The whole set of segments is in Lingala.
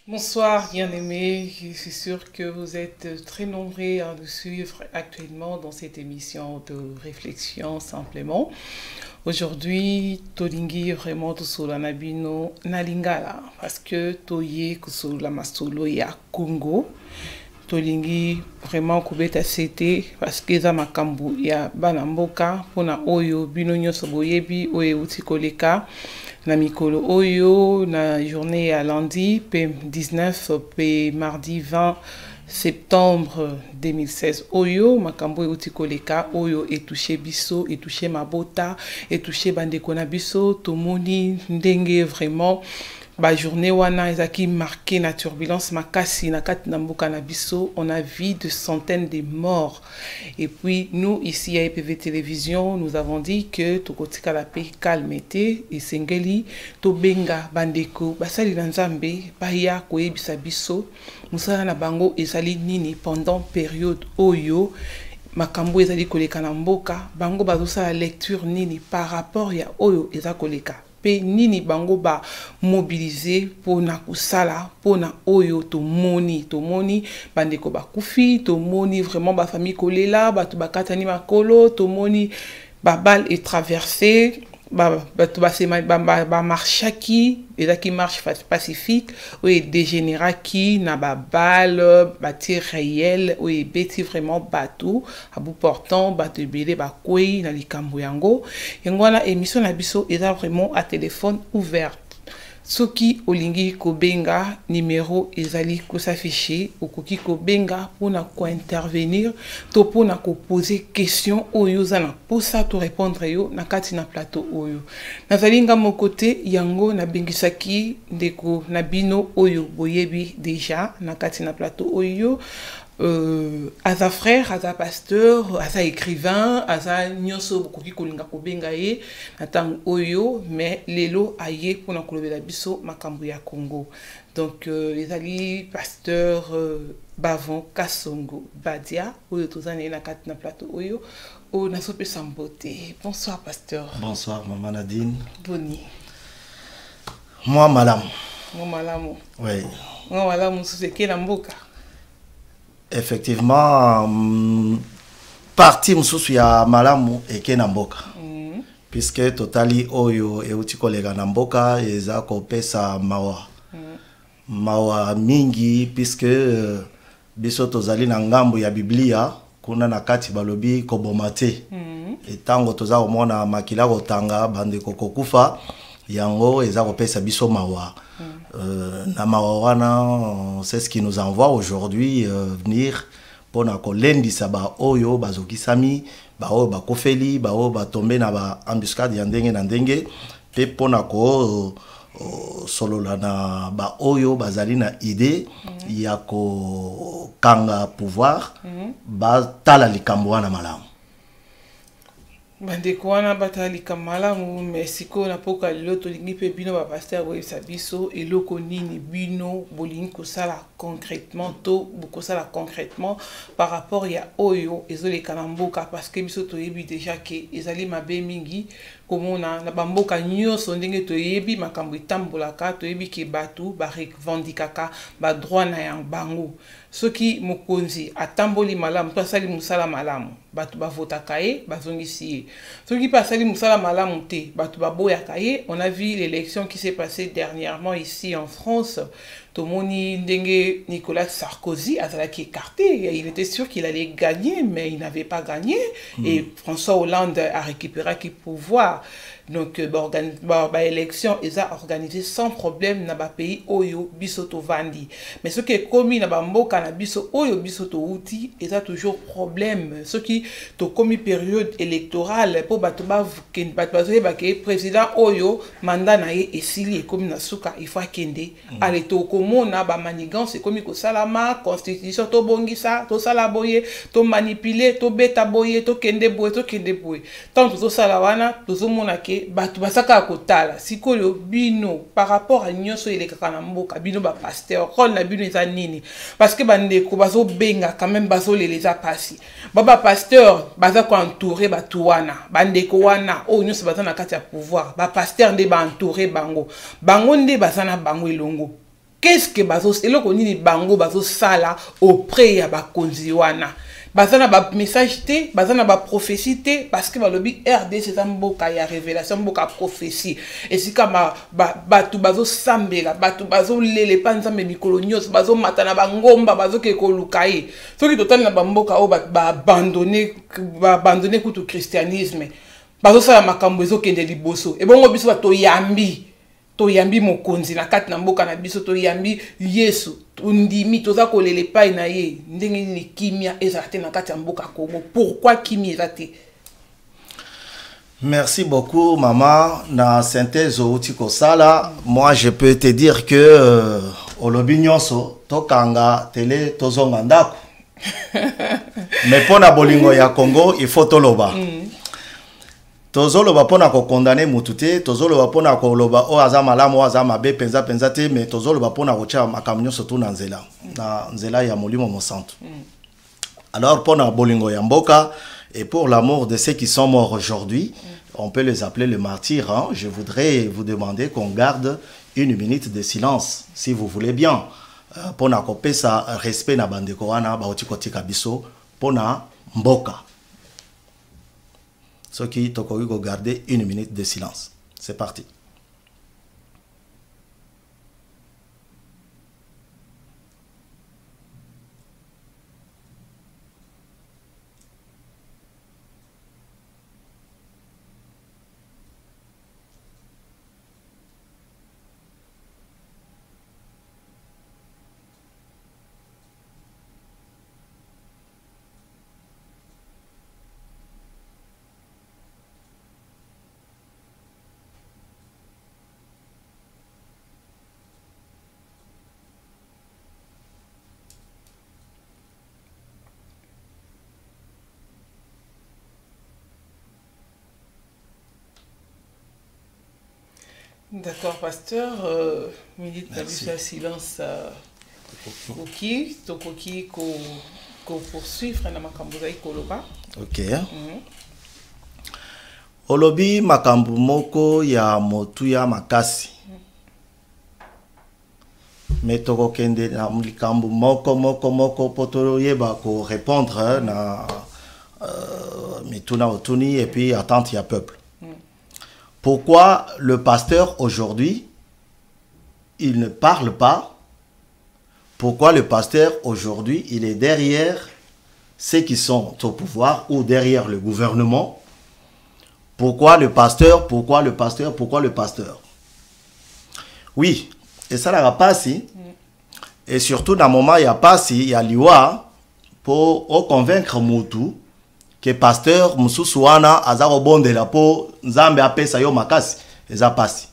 Bonsoir, bien-aimés. Je suis sûre que vous êtes très nombreux à nous suivre actuellement dans cette émission de réflexion simplement. Aujourd'hui, Tolingi vraiment sur la Nabino Nalingala parce que Toye sur la Masolo ya Congo. Tolingi vraiment kubeta cité parce que za makambu ya banamboka pona oyo bino nyonso boyebi oyo utikoleka na mikolo oyo na journée à lundi p 19 p mardi 20 septembre 2016 oyo makambo utikoleka oyo etouché biso etouché mabota etouché bandeko na biso tomoni ndenge vraiment ba journée wana ezaki marqué na turbulence makasi na kati na mboka na biso. On a vu de centaines de morts et puis nous ici à EPV Télévision nous avons dit que tokotika la paix calmete et sengeli to benga bandeko basali na nzambe baya koyebisa biso musala na bango ezali nini pendant période oyo makambo ezali koleka na mboka bango bazosala lecture nini par rapport ya oyo eza koleka nini bango ba mobiliser pour na kusala pour na oyo tomoni bandeko ba kufi tomoni vraiment ba famille kolela batu bakatani makolo tomoni ba balle est traversée batu ba marchaki ezaki marche pacifique ou dégénéra qui na ba balle ba tir réel ou beti vraiment bateau à bout portant batu belé ba kwei na likambo yango wana émission na biso eza vraiment à téléphone ouvert. Soki olingi kobenga numéro ezali ko s'afficher okoki kobenga pona ko intervenir to pona ko poser question oyo zana posa to répondre yo na kati na plateau oyo nazali nga mo côté yango na bengisaki ndeko na bino oyo boyebi déjà na kati na plateau oyo aza frère, aza pasteur, aza écrivain, aza nyonso bokoki kolinga kobenga ye natang oyo mais lelo aye pona kolobela biso makambo ya Congo. Donc ezali pasteur Bavon Kasongo Badia oyo tozane na kati na plateau oyo o na sope sambote. Bonsoir pasteur. Bonsoir maman Nadine. Boni. Moi malam. Moi malamu. Oui. Moi malamu c'est que na mboka. Effectivement, parti msusu ya malamu eke na mboka. Puisque totali oyo euti kolega na mboka eza kopesa mawa. Mawa mingi puisque biso tozali na ngambo ya Biblia kuna na kati balobi kobomate. Etango toza komona makila kotanga bande kokufa yango eza kopesa biso mawa. Namawana, c'est ce qui nous envoie aujourd'hui venir pour na kolendi saba oyo bazokisami ba oyo ba kofeli ba oyo ba tomber na ba embuscade ya ndenge na ndenge pe pona ko solola na ba oyo bazali na idée ya ko kanga pouvoir ba tala likambo wana malamu. Bandeko wana batali kamalamu mesiko na poka lelo tolingi pe bino ba pasteur we sabiso eloko nini bino bolingi kosala concrètement to bokosala concrètement par rapport ya oyo ezoleka na mboka parce que biso toyebi déjà que ezali mabe mingi komona na bamboka nyonso ndenge toyebi makambo etambolaka toyebi ke batu ba revendikaka ba droit na yang bango soki mokonzi atamboli malamu to asali musala malamu batu bavotaka ye bazongisi ye soki pa asali musala malamu te batu baboyaka ye. On a vu l'élection qui s'est passée dernièrement ici en France. Tomoni ndenge Nicolas Sarkozy azalaki écarté, il était sûr qu'il allait gagner mais il n'avait pas gagné et François Hollande a récupéré le pouvoir. Donc élection eza organisé sans problème na ba pays oyo biso to vandi. Mais ce qui est commis na ba mboka na biso oyo biso to uti eza toujours problème. Ce qui to commis période électorale pour bato ba président oyo mandat na ye esili comme na suka il faut kende ale to komona ba manigance comme ko salama constitution to bongisa to sala boye to manipuler to beta boye to kende boye tant to sala wana to mona ke batu basaka kotala sikoyo bino par rapport à nyonso elekaka na mboka bino ba pasteur rôle na bino eza nini parce que bandeko bazo benga quand même bazo leleza pasi baba pasteur baza ko entourer batu wana bandeko wana o nyonso baza na kati ya pouvoir ba pasteur nde ba entourer bango nde baza na bango elongo qu'est-ce que bazos et loko nini bango bazos sala auprès ya bakonzi wana bazana ba message te bazana ba prophétie te parce que balobi RDC c'est mboka ya révélation mboka prophétie et si kama batu bazos sambela batu bazos lele panzambe mikolo nyos bazos matana bangomba bazos ke kolukai soki total na bamboka o ba abandonner kutu christianisme bazos sala makambo ezokende liboso e bongo biso to yambi mokonzi na kati na mboka na biso to yambi Yesu ndimi toza kolele pai na ye ndenge ni kimia ezate na kati ya mboka Congo. Pourquoi kimia ezate? Merci beaucoup maman na synthèse outiko sala. Moi je peux te dire que olobi nyonso tokanga télé tozonga ndako mais pona bolingo ya Congo il faut toloba tozoloba pona ko condamner mutu te tozoloba pona ko loba o aza malamu o aza mabe penza te mais tozoloba pona ko tia makamnyo surtout na nzela ya molimo mosantu. Alors pona bolingo ya mboka et pour l'amour de ceux qui sont morts aujourd'hui, on peut les appeler les martyrs, hein? Je voudrais vous demander qu'on garde 1 minute de silence si vous voulez bien pona ko pesa respect na bandeko wana ba otikotika biso pona mboka. Ce qui toko garder 1 minute de silence. C'est parti. D'accord, pasteur. Minute de silence. Tokoki ko poursuivre na makambo za ikoloba. Ok. Olobi makambo moko ya motuya makasi. Mais toko kende na makambo moko poto yeba ko répondre na mituna otuni et puis attente ya peuple. Pourquoi le pasteur aujourd'hui, il ne parle pas? Pourquoi le pasteur aujourd'hui, il est derrière ceux qui sont au pouvoir ou derrière le gouvernement? Pourquoi le pasteur? Oui, et ça n'a pas si. Et surtout dans le moment, il n'y a pas si, il y a l'iwa pour convaincre Moutou. Que pasteur mususu wana azaro bonde la po nzambe apesa yo makasi eza pasi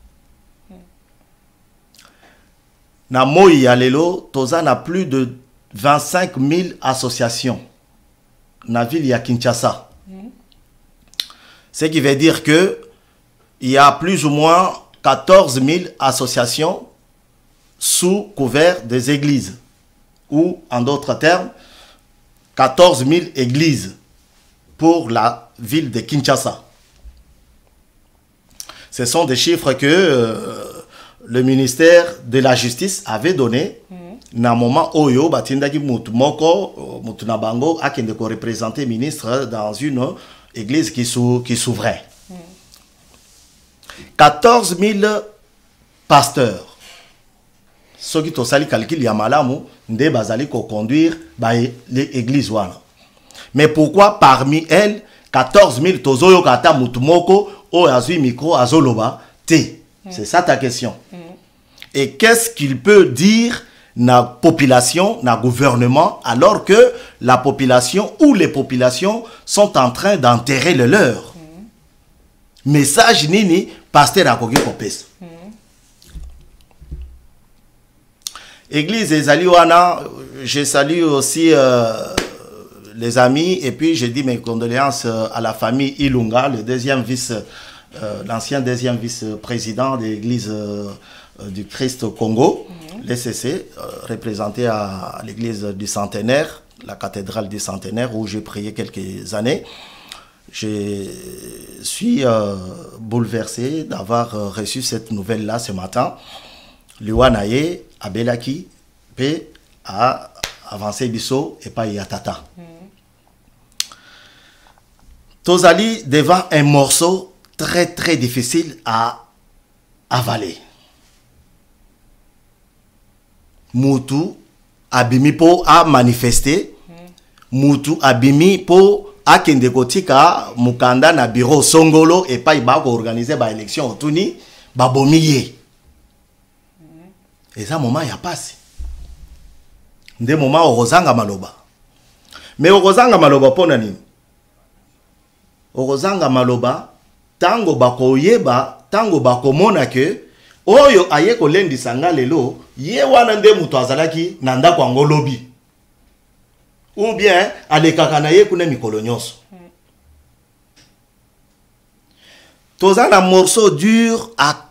na moi ya lelo toza na plus de 25 000 associations na ville ya Kinshasa. Ce qui veut dire que il y a plus ou moins 14 000 associations sous couvert des églises, ou en d'autres termes 14 000 églises pour la ville de Kinshasa. Ce sont des chiffres que le ministère de la Justice avait donné na moment oyo batindaki mutu moko mutu na bango akende ko représenter ministre dans une église qui s'ouvrait. 14 000 pasteurs. Ceux qui tosali calcul ya malamu nde bazali ko conduire les églises wana. Mais pourquoi parmi elles 14 000 tozoyo kata mutumoko o azui micro azoloba te? C'est ça ta question. Et qu'est-ce qu'il peut dire na population, na gouvernement, alors que la population ou les populations sont en train d'enterrer le leur? Message nini pasteur akoki kopesa. Église ezali wana, je salue aussi les amis, et puis je dis mes condoléances à la famille Ilunga, le deuxième l'ancien deuxième vice-président de l'église du Christ au Congo, l'ECC, représenté à l'église du Centenaire, la cathédrale du Centenaire, où j'ai prié quelques années. Je suis bouleversé d'avoir reçu cette nouvelle-là ce matin. Liwanaye abelaki pe a avancé biso et pas yatata. Tozali devant un morceau très très difficile à avaler. Mutu abimi po a manifester. Mutu abimi po a kende kotika mukanda na bureau songolo et pas iba ko organiser ba élection otuni ba bomiye. Et ça moment ya passe. Nde moment orozanga maloba. Mais orozanga maloba pona nini? Orozanga maloba tango bakoyeba tango bakomona ke oyo aye kolendisa nga lelo ye wana nde mutu azalaki na ndako yango lobi ou bien alekaka na ye kuna mikolo nyonso. Toza na morceau dur à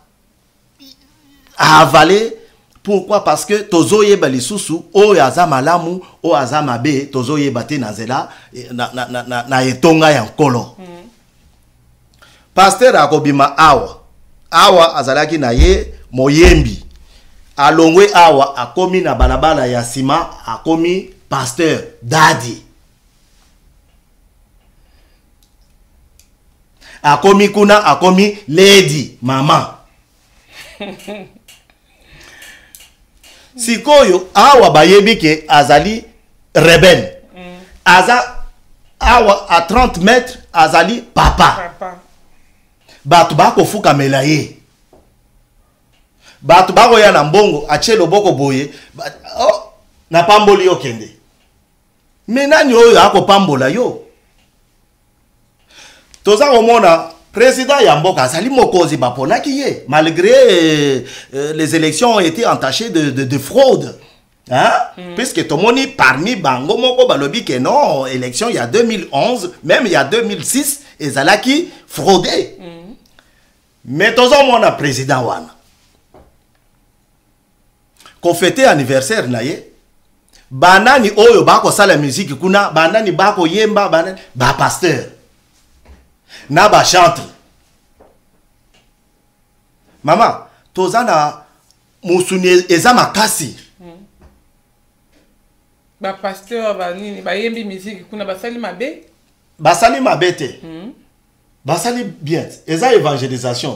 avaler. Pourquoi? Parce que tozoyeba lisusu oyo aza malamu o aza mabe tozoyeba te na zela na etonga ya nkolo. Pasteur akobima awa azalaki na ye moyembi alongwe awa akomi na balabala ya sima akomi pasteur dadi akomi kuna akomi lady mama. Sikoyo awa bayebi ke azali rebelle. Aza awa à 30 mètres azali papa. Batu bako fuka melaye. Batu bako ya na mbongo ache loboko boye. Oh, na pamboli yo kende. Menani oyo ako pambola yo. Toza komona président ya mboka azali mokonzi baponaki ye malgré les élections ont été entachées de fraude. Hein? Puisque tomoni parmi bango moko balobi que non, élection il y a 2011, même il y a 2006 ezalaki fraudé. Mais tozo mona président wana ko fêter anniversaire na ye banani oyo bako sala musique kuna banani bako yemba banani ba pasteur na ba chantre. Mama tozana musuni eza makasi. Ba pasteur ba nini ba yembi musique kuna basali mabe? Basali mabe te. Basali bien. Eza évangélisation.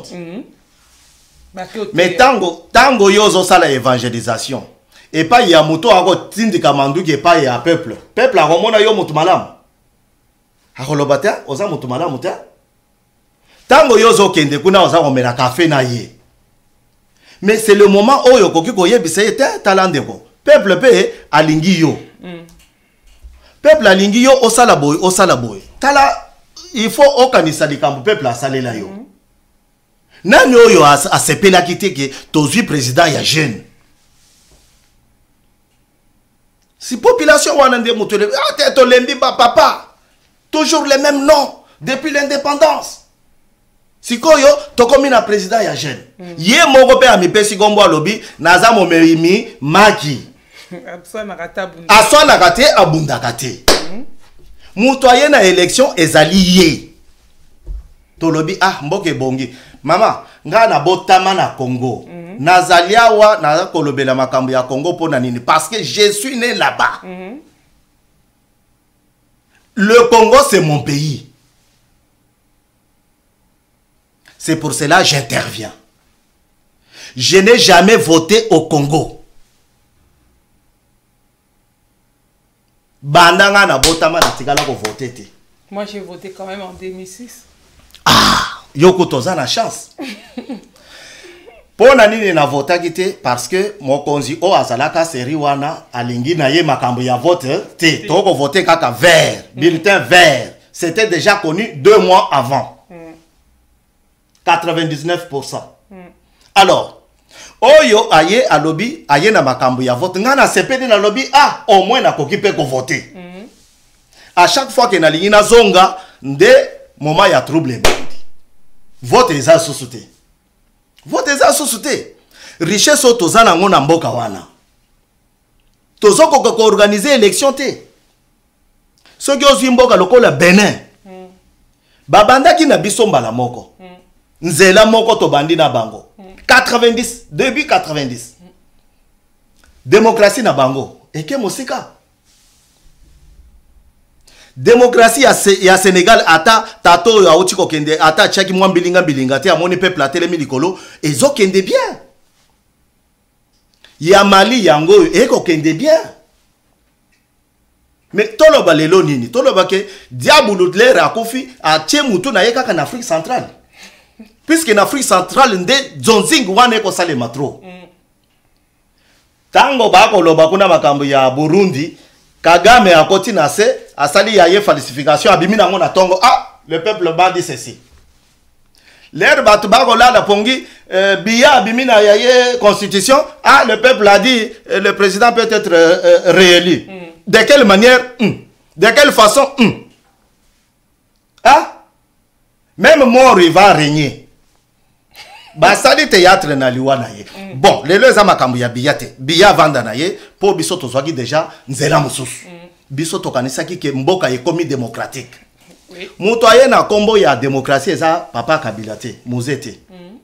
Mais tango yozo sala évangélisation. Et pas ya moto ako tindika manduki et pas ya peuple. Peuple a romona yo mutu malamu. Akolobata oza mutu malamu te. Tango yozo kende kuna oza komela café na ye. Mais c'est le moment où yokoki koyebisa ete talandeko. Peuple pe alingi yo. Peuple alingi yo osala boy. Tala il faut okanisa likambo peuple asalela yo. Nani oyo asepela kiteke tozui président ya jeune. Si population wana nde mutole to lembi ba papa. Toujours les mêmes noms depuis l'indépendance. Sikoyo tokomi na président ya jeune. Ye moko pe amipesi gombo alobi naza momerimi maki. Aswa na kate abunda kate. Mutu aye na élection ezali ye. Tolobi mboke bongi. Mama nga na botama na Congo. Nazali awa na kolobela makambo ya Congo pona nini parce que je suis né là-bas. Le Congo c'est mon pays. C'est pour cela que j'interviens. Je n'ai jamais voté au Congo. Bandanga na botama na tikala ko voter te. Moi j'ai voté quand même en 2006. Yoko toza na chance. Pona nini na vota kite parce que mokonzi o azalaka seri wana alingi na ye makambo ya vote te. Toko voter kaka vert, bulletin vert. C'était déjà connu 2 mois avant. 99%. Alors, oyo aye alobi aye na makambo ya vote ngana sepedi na lobi au moins na kokipe ko voter. À chaque fois que na lingi na zonga nde moment ya trouble. Vote eza susute. Vote eza susute. Richesse otoza na ngona mboka wana. Tozoko ko organiser élection te. Soki ozwi mboka lokola Benin. Babandaki na biso mbala moko. Nzela moko to bandi na bango. 90, début 90. démocratie na bango eke mosika. Démocratie ya Sénégal ata tato ya otiko kende ata chaki mwa bilinga te amoni peuple atelemi likolo ezo kende bien. Ya Mali yango eko kende bien. Mais toloba lelo nini toloba ke diabulu le rakofi a mutu na yeka en Afrique centrale. Puisque en Afrique centrale nde zonzing wane ko sale matro. Tango bako loba kuna makambo ya Burundi Kagame akoti na se asali ya ye falsification abimi na ngona tongo le peuple ba dit ceci. L'air batu bako la pongi biya abimi na ya ye constitution le peuple a dit le président peut être réélu. De quelle manière? De quelle façon? Même mort il va régner. Basali théâtre na liwa na ye. Bon, lelo eza makambo ya biyate. Biya vanda na ye po biso tozwaki déjà nzela mususu. Biso tokanisaki ke mboka ekomi démocratique. Muto aye na kombo ya démocratie eza papa Kabila te, Muzete.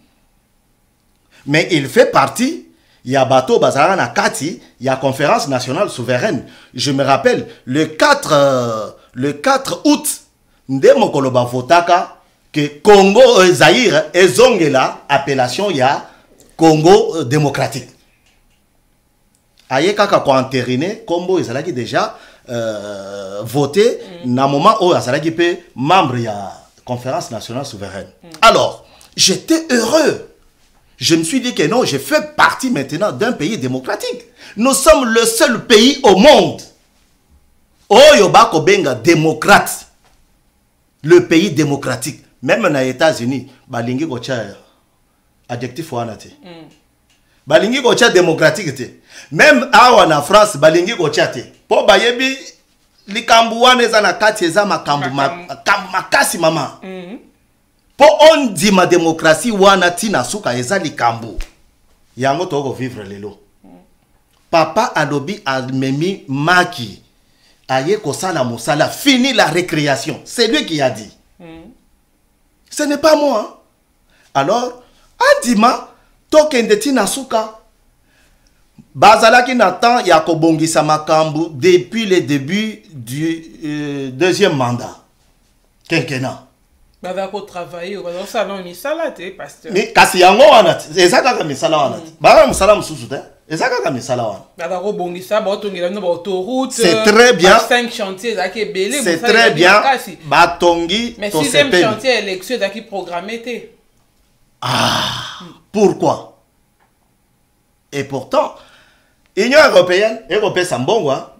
Mais il fait partie ya bato bazara na kati ya conférence nationale souveraine. Je me rappelle le 4 août ndemo koloba votaka que Congo Zaïre ezongela appellation ya Congo démocratique. Aye kaka ko entériné kombo ezalaki déjà voté na moment où azalaki pe membre ya conférence nationale souveraine. Alors, j'étais heureux. Je me suis dit que non, je fais partie maintenant d'un pays démocratique. Nous sommes le seul pays au monde. Oyo bako benga démocrate. Le pays démocratique. Même dans les États-Unis, balingi gocha adjectif wanate. Balingi gocha démocratique te. Même en France, balingi gocha te. Po bayebi likambu wana eza na kati eza makambu makasi mama. Po on dit ma démocratie wana tina suka eza likambu. Yango toko vivre lelo. Papa alobi almemi maki. Aye kosala mosala fini la récréation. C'est lui qui a dit. Ce n'est pas moi. Alors, Adima, tokendeti nasuka. Bazalaki natan yakobongisa makambu depuis le début du deuxième mandat. Quinquennat. Bazako travailler au salon ni salate pasteur. Mais kasi yango wana, ezaka ka misala wana. Ba musala mususu te. Ezaka ka misala wana. Bazako bongisa ba tongela no ba autoroute. C'est très bien. 5 chantiers zaki belé. C'est très bien. Batongi mais 6e chantier élection zaki programmé te. Pourquoi? Et pourtant, Union européenne, Européenne Sambongwa,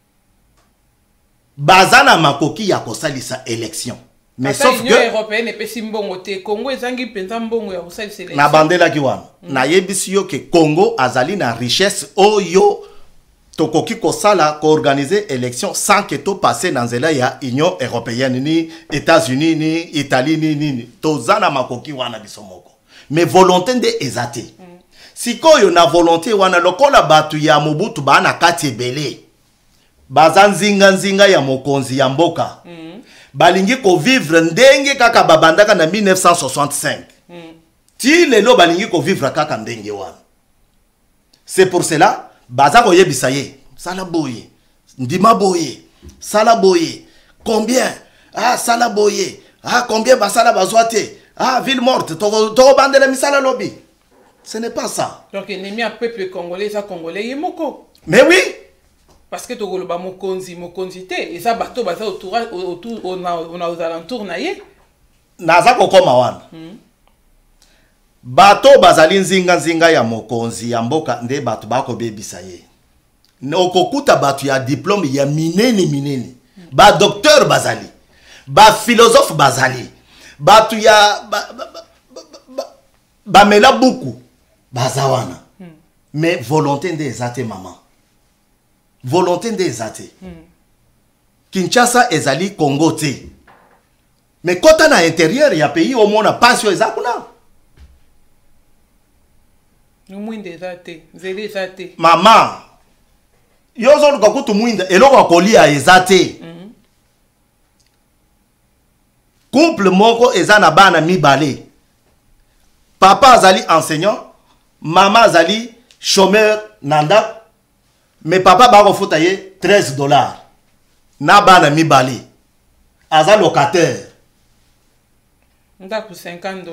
bazana makoki ya kosalisa élection. Mais sauf que l'Union européenne est pesimbongo te Congo ezangi penza mbongo ya kosalisa élection. Na bandela ki wana. Na yebisi yo ke Congo azali na richesse oyo tokoki kosala ko organiser élection sans que to passer dans nzela ya Union européenne ni États-Unis ni Italie ni tozana makoki wana bisomoko. Mais volonté de ezate. Sikoyo na volonté wana lokola batu ya Mobutu bana kati ebele. Bazanzinga ya mokonzi ya mboka. Balingi ko vivre ndenge kaka babandaka na 1965. Ti lelo balingi ko vivre kaka ndenge wana. C'est pour cela bazako yebisa ye. Sala boye. Ndima boye. Sala boye. Combien? Sala boye. Combien basala bazwate? Ville morte. To bandela misala lobby. Ce n'est pas ça. Donc l'ennemi a peuple congolais, ça congolais yemoko. Mais oui. Parce que tu as mokonzi te et ça bateau baza autour on a aux alentours naie. Naza kokoma wana. Bateau bazali nzinga ya mokonzi ya mboka nde bato bako bebisa ye. Okokuta bato ya diplôme ya minene. Ba docteur bazali. Ba philosophe bazali. Bato ya ba mela beaucoup. Bazawana. Mais volonté nde ezate maman. Volonté des athées. Kinshasa ezali Congo te. Mais quand on a intérieur, il y a pays au monde pas sur les akuna. Maman, yozo lukakutu mwinda eloko kolia ezate. Couple moko ezana bana mibale. Papa azali enseignant, maman azali chômeur nanda. mais papa bako futa ye $13 na bana mibali aza locataire ndako $50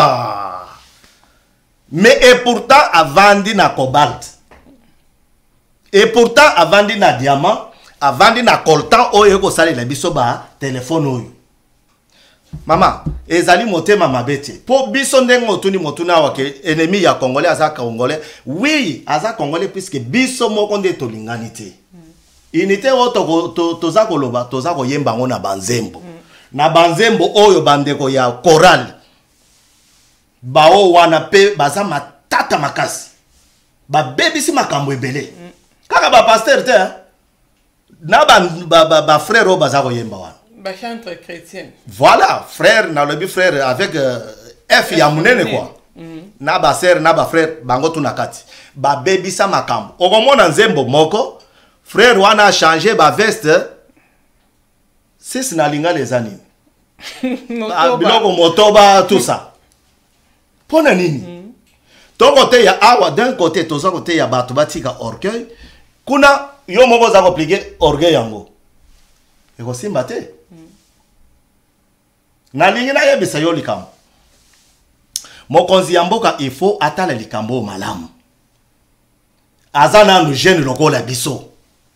mais et pourtant avandi na cobalt et pourtant avandi na diamant avandi na coltan oyo ko sala la biso ba téléphone oyo mama ezali motema mabete po biso ndengo otuni motuna wake ennemi ya congolais aza congolais oui aza congolais puisque biso moko nde tolingani te unité oto toza koloba toza koyemba ngo na banzembo na banzembo oyo bandeko ya choral bao wana pe baza matata makasi ba bebisi makambo ebele kaka ba pasteur te na ba frère o baza koyemba wana ba chantre chrétien voilà frère na lobi frère avec F ya munene quoi na ba sœur na ba frère bango tuna kati ba bebisa makambo okomona nzembo moko frère wana a changé ba veste sisi na linga les années biloko motoba tout ça pona nini to côté ya awa d'un côté to za côté ya bato batika orgueil kuna yo moko za compliquer orgueil yango eko simba te na lingi na yebisa yo likambo mokonzi ya mboka il faut atala likambo malamu azana no jeune lokola biso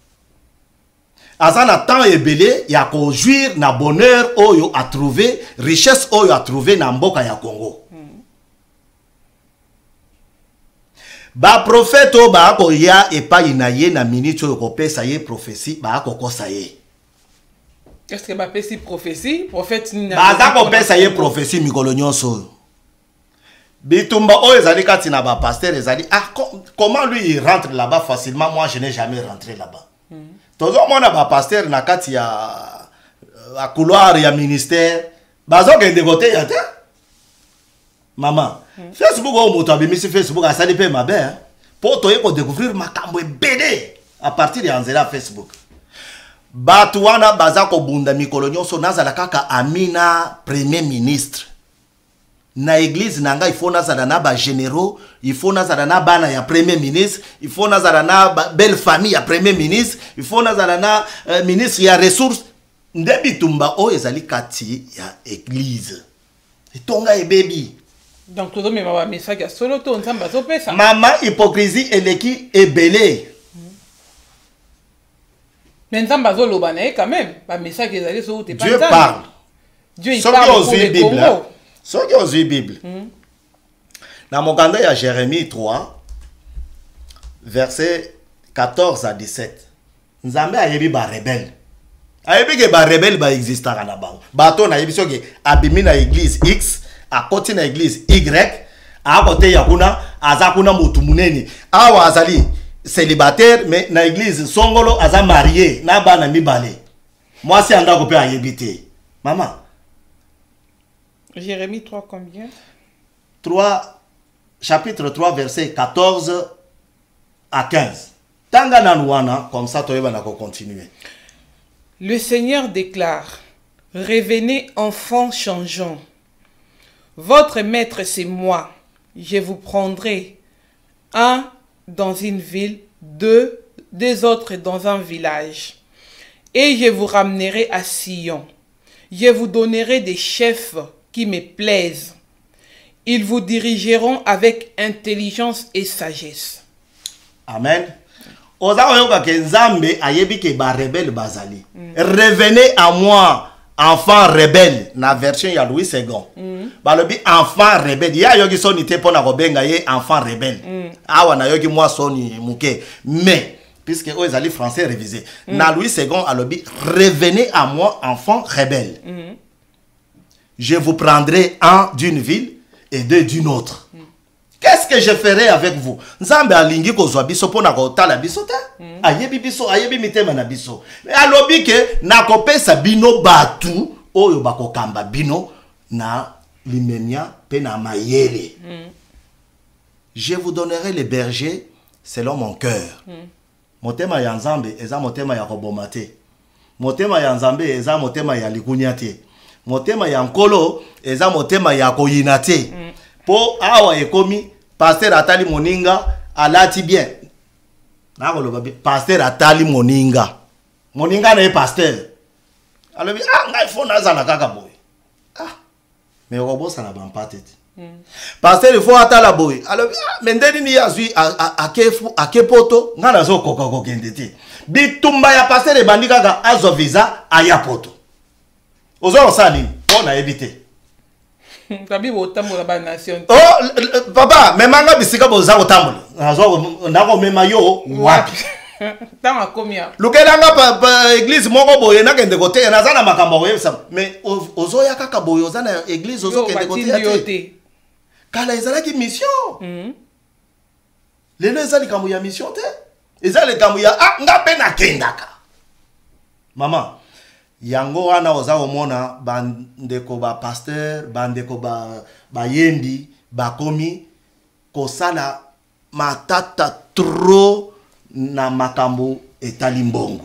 azana temps ebele ya ko jouir na bonheur oyo a trouver richesse oyo a trouver na mboka ya Congo ba prophète o ba ko ya epai na ye na minute oyo ko pesa ye prophétie ba ko kosa ye est-ce que ba pesi prophétie prophète ni ba za ko pesa ye prophétie mikolo nyonso bitumba oyo ezali kati na ba pasteur ezali comment lui il rentre là-bas facilement moi je n'ai jamais rentré là-bas tozo mona ba pasteur na kati ya couloir ya ministère bazo kende côté ya te maman Facebook o moto abimisi Facebook asali pe mabe pour toye ko découvrir makambo ebele à partir ya nzela Facebook batu wana baza ko bunda mikolo nyonso nazala kaka Amina premier ministre na église nanga il faut nazala na ba généraux il faut nazala na bana ya premier ministre il faut nazala na belle famille ya premier ministre il faut nazala na ministre ya ressources ndebi tumba o ezali kati ya église etonga ebebi donc todo mema ba message ya solo to nzamba zo pesa mama hypocrisie eleki ebele mais nzamba zo loba na quand même ba message ezali so te Dieu parle Dieu il parle pour le Congo. Ce qui est la Bible. Dans mon calendrier, il y a Jérémie 3, versets 14 à 17. Nzambe a yebi ba rebelle. A yebi ke ba rebelle ba exista kana ba. Bato na yebi so ke abimi na église X, a côté na église Y, a côté ya kuna aza kuna mutu munene. Awa azali célibataire mais na église songolo aza marié na bana mibale. Moi si anda ko pe a yebi te. Maman Jérémie 3 combien? 3, chapitre 3, verset 14 à 15. Tanga nanouana, comme ça, tu vas continuer. Le Seigneur déclare, revenez enfants changeants. Votre maître, c'est moi. Je vous prendrai un dans une ville, deux autres dans un village. Et je vous ramènerai à Sion. Je vous donnerai des chefs qui me plaisent. Ils vous dirigeront avec intelligence et sagesse. Amen. Revenez à moi, enfants rebelles. Na version ya Louis II. Balobi enfants rebelles. Ya yogi soni te pona kobenga ye enfants rebelles. Awa na yogi moi soni muke. Mais puisque eux ali français révisé. Na Louis II alobi revenez à moi, enfants rebelles. Je vous prendrai un d'une ville et deux d'une autre. Qu'est-ce que je ferai avec vous? Nzambe alingi kozwa biso pona kotala biso ta? Ayebi biso, ayebi mitema na biso. Alobi ke nakopesa bino batu oyo bakokamba bino na limemia pe na mayele. Je vous donnerai les bergers selon mon cœur. Motema ya Nzambe eza motema ya kobomate. Motema ya Nzambe eza motema ya likunyate. Motema ya nkolo eza motema ya koyina te. Po awa ekomi pasteur atali moninga alati bien. pasteur atali moninga. Moninga na pasteur. Alors ngai faut nazala kaka boy. Mais robot ça na ban patete. Pasteur il faut atala boy. Alors mais ndeni ni azui akepoto ngana zo kokoko kendete. Bitumba ya pasteur e bandika ka azo visa aya poto. Ozo sali on a évité. Tabi botambola ba nation. Oh papa, mais manga bisika boza botambola. Nazo ndako mema yo wapi? Tanga komia. Lukelanga pa église moko boye na kende côté na zana makambo yesa. Mais ozo ya kaka boye oza na église ozo kende côté. Kala ezala ki mission. Lelo ezali kambo ya mission te. Ezali kambo ya nga pe na kendaka. Mama yango wana oza omona bandeko ba pasteur bandeko ba yendi bakomi kosala matata trop na makambo etali mbongo.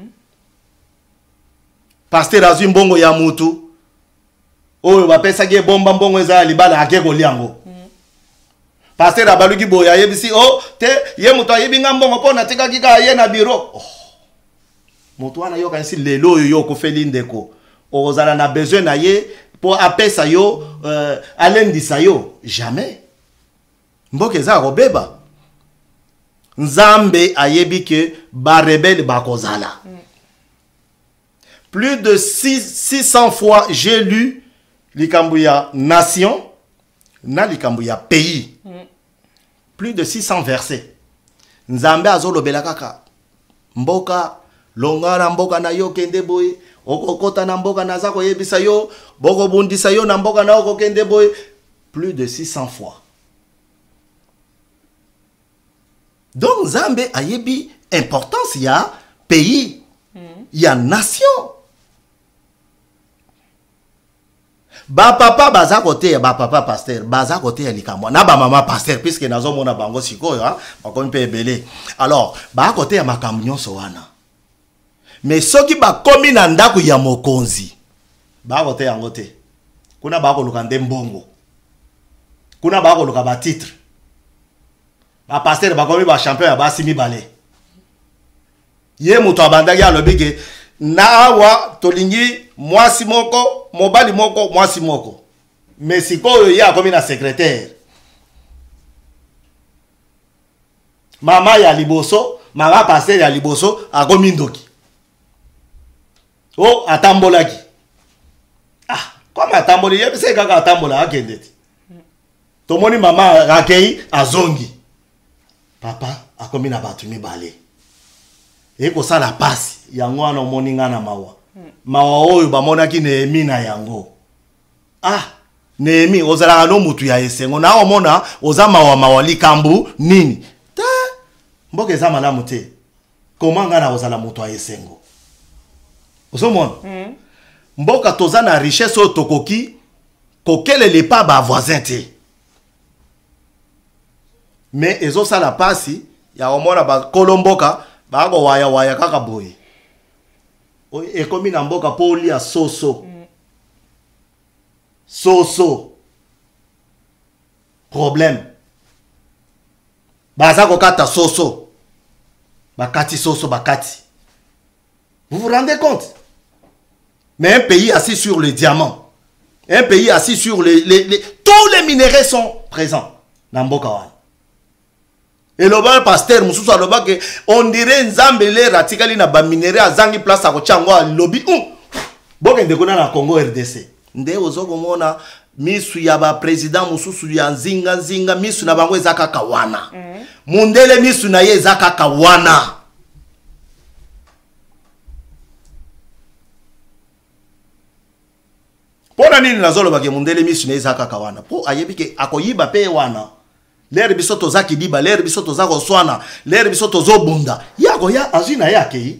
Pasteur azwi mbongo ya mutu oyo bapesa ge bomba mbongo eza libala akeko liango. Pasteur abaluki boya yebisi te ye mutu ayebi nga mbongo pona tika kika ye na bureau. Moto wana yo kanisi lelo yo ko feli ndeko ozala na besoin na ye po apesa yo alendisa yo jamais mboke za robeba nzambe ayebi ke ba rebelle ba kozala. Plus de 600 fois j'ai lu likambu ya nation na likambu ya pays. Plus de 600 versets. Nzambe azolobela kaka mboka longana mboka na yo kende boy okokota na mboka na zako yebisa yo boko bundisa yo na mboka na oko kende boy plus de 600 fois. Donc Zambé a yebi importance ya pays ya nation. Ba papa baza côté ba papa pasteur baza côté ya likamwa na ba mama pasteur puisque nazo mona bango sikoyo ba komi pe ebele. Alors ba côté ya makambo nyonso wana. Mais soki ba komi na ndako ya mokonzi ba kote yango te kuna ba ko luka ndembongo kuna ba ko luka ba titre ba pasteur ba komi ba champion ya ba simi balé ye muto abandaki alobike na awa tolingi mwasi moko mobali moko mwasi moko mais sikoyo ye akomi na secrétaire mama ya liboso mama pasteur ya liboso akomi ndoki. Oh, atambolaki. Comme atamboli, yé c'est kaka atambola akendeti. Tomoni mama rakei azongi. Papa akomi na batu mibale. Eko sala pasi yango ana omoni nga na mawa. Mawa oyo bamonaki Nehemi na yango. Nehemi ozala no mutu ya esengo na omona oza mawa likambu nini? Ta mboke za malamu te. Comment nga na ozala mutu ya esengo? Osomon. Mboka toza na richesse otokoki kokelele pa ba voisin te. Mais ezo sala pasi ya omona ba kolomboka ba go waya kaka boye. Ekomi na mboka poli ya soso. Soso. Problème. Baza ko kata soso. Bakati soso bakati. Vous vous rendez compte? Mais un pays assis sur le diamant, un pays assis sur tous les minéraux sont présents dans Mboka. Et le pasteur Moussoussa loba que on dirait nzambe le ratikali na ba minéraux azangi place à kochango lobby. Boke ndekona na Congo RDC. Nde ozoko mona misu ya ba président Moussousu ya nzinga misu na bango ezaka kawana. Mundele misu na ye ezaka kawana. Pona nini nazolo bake mundele misu na ezaka kawana. Po ayebike akoyiba pe wana. Lere bisoto zaki diba, lere bisoto zako swana, lere bisoto zo bunda. Yako ya azina yake.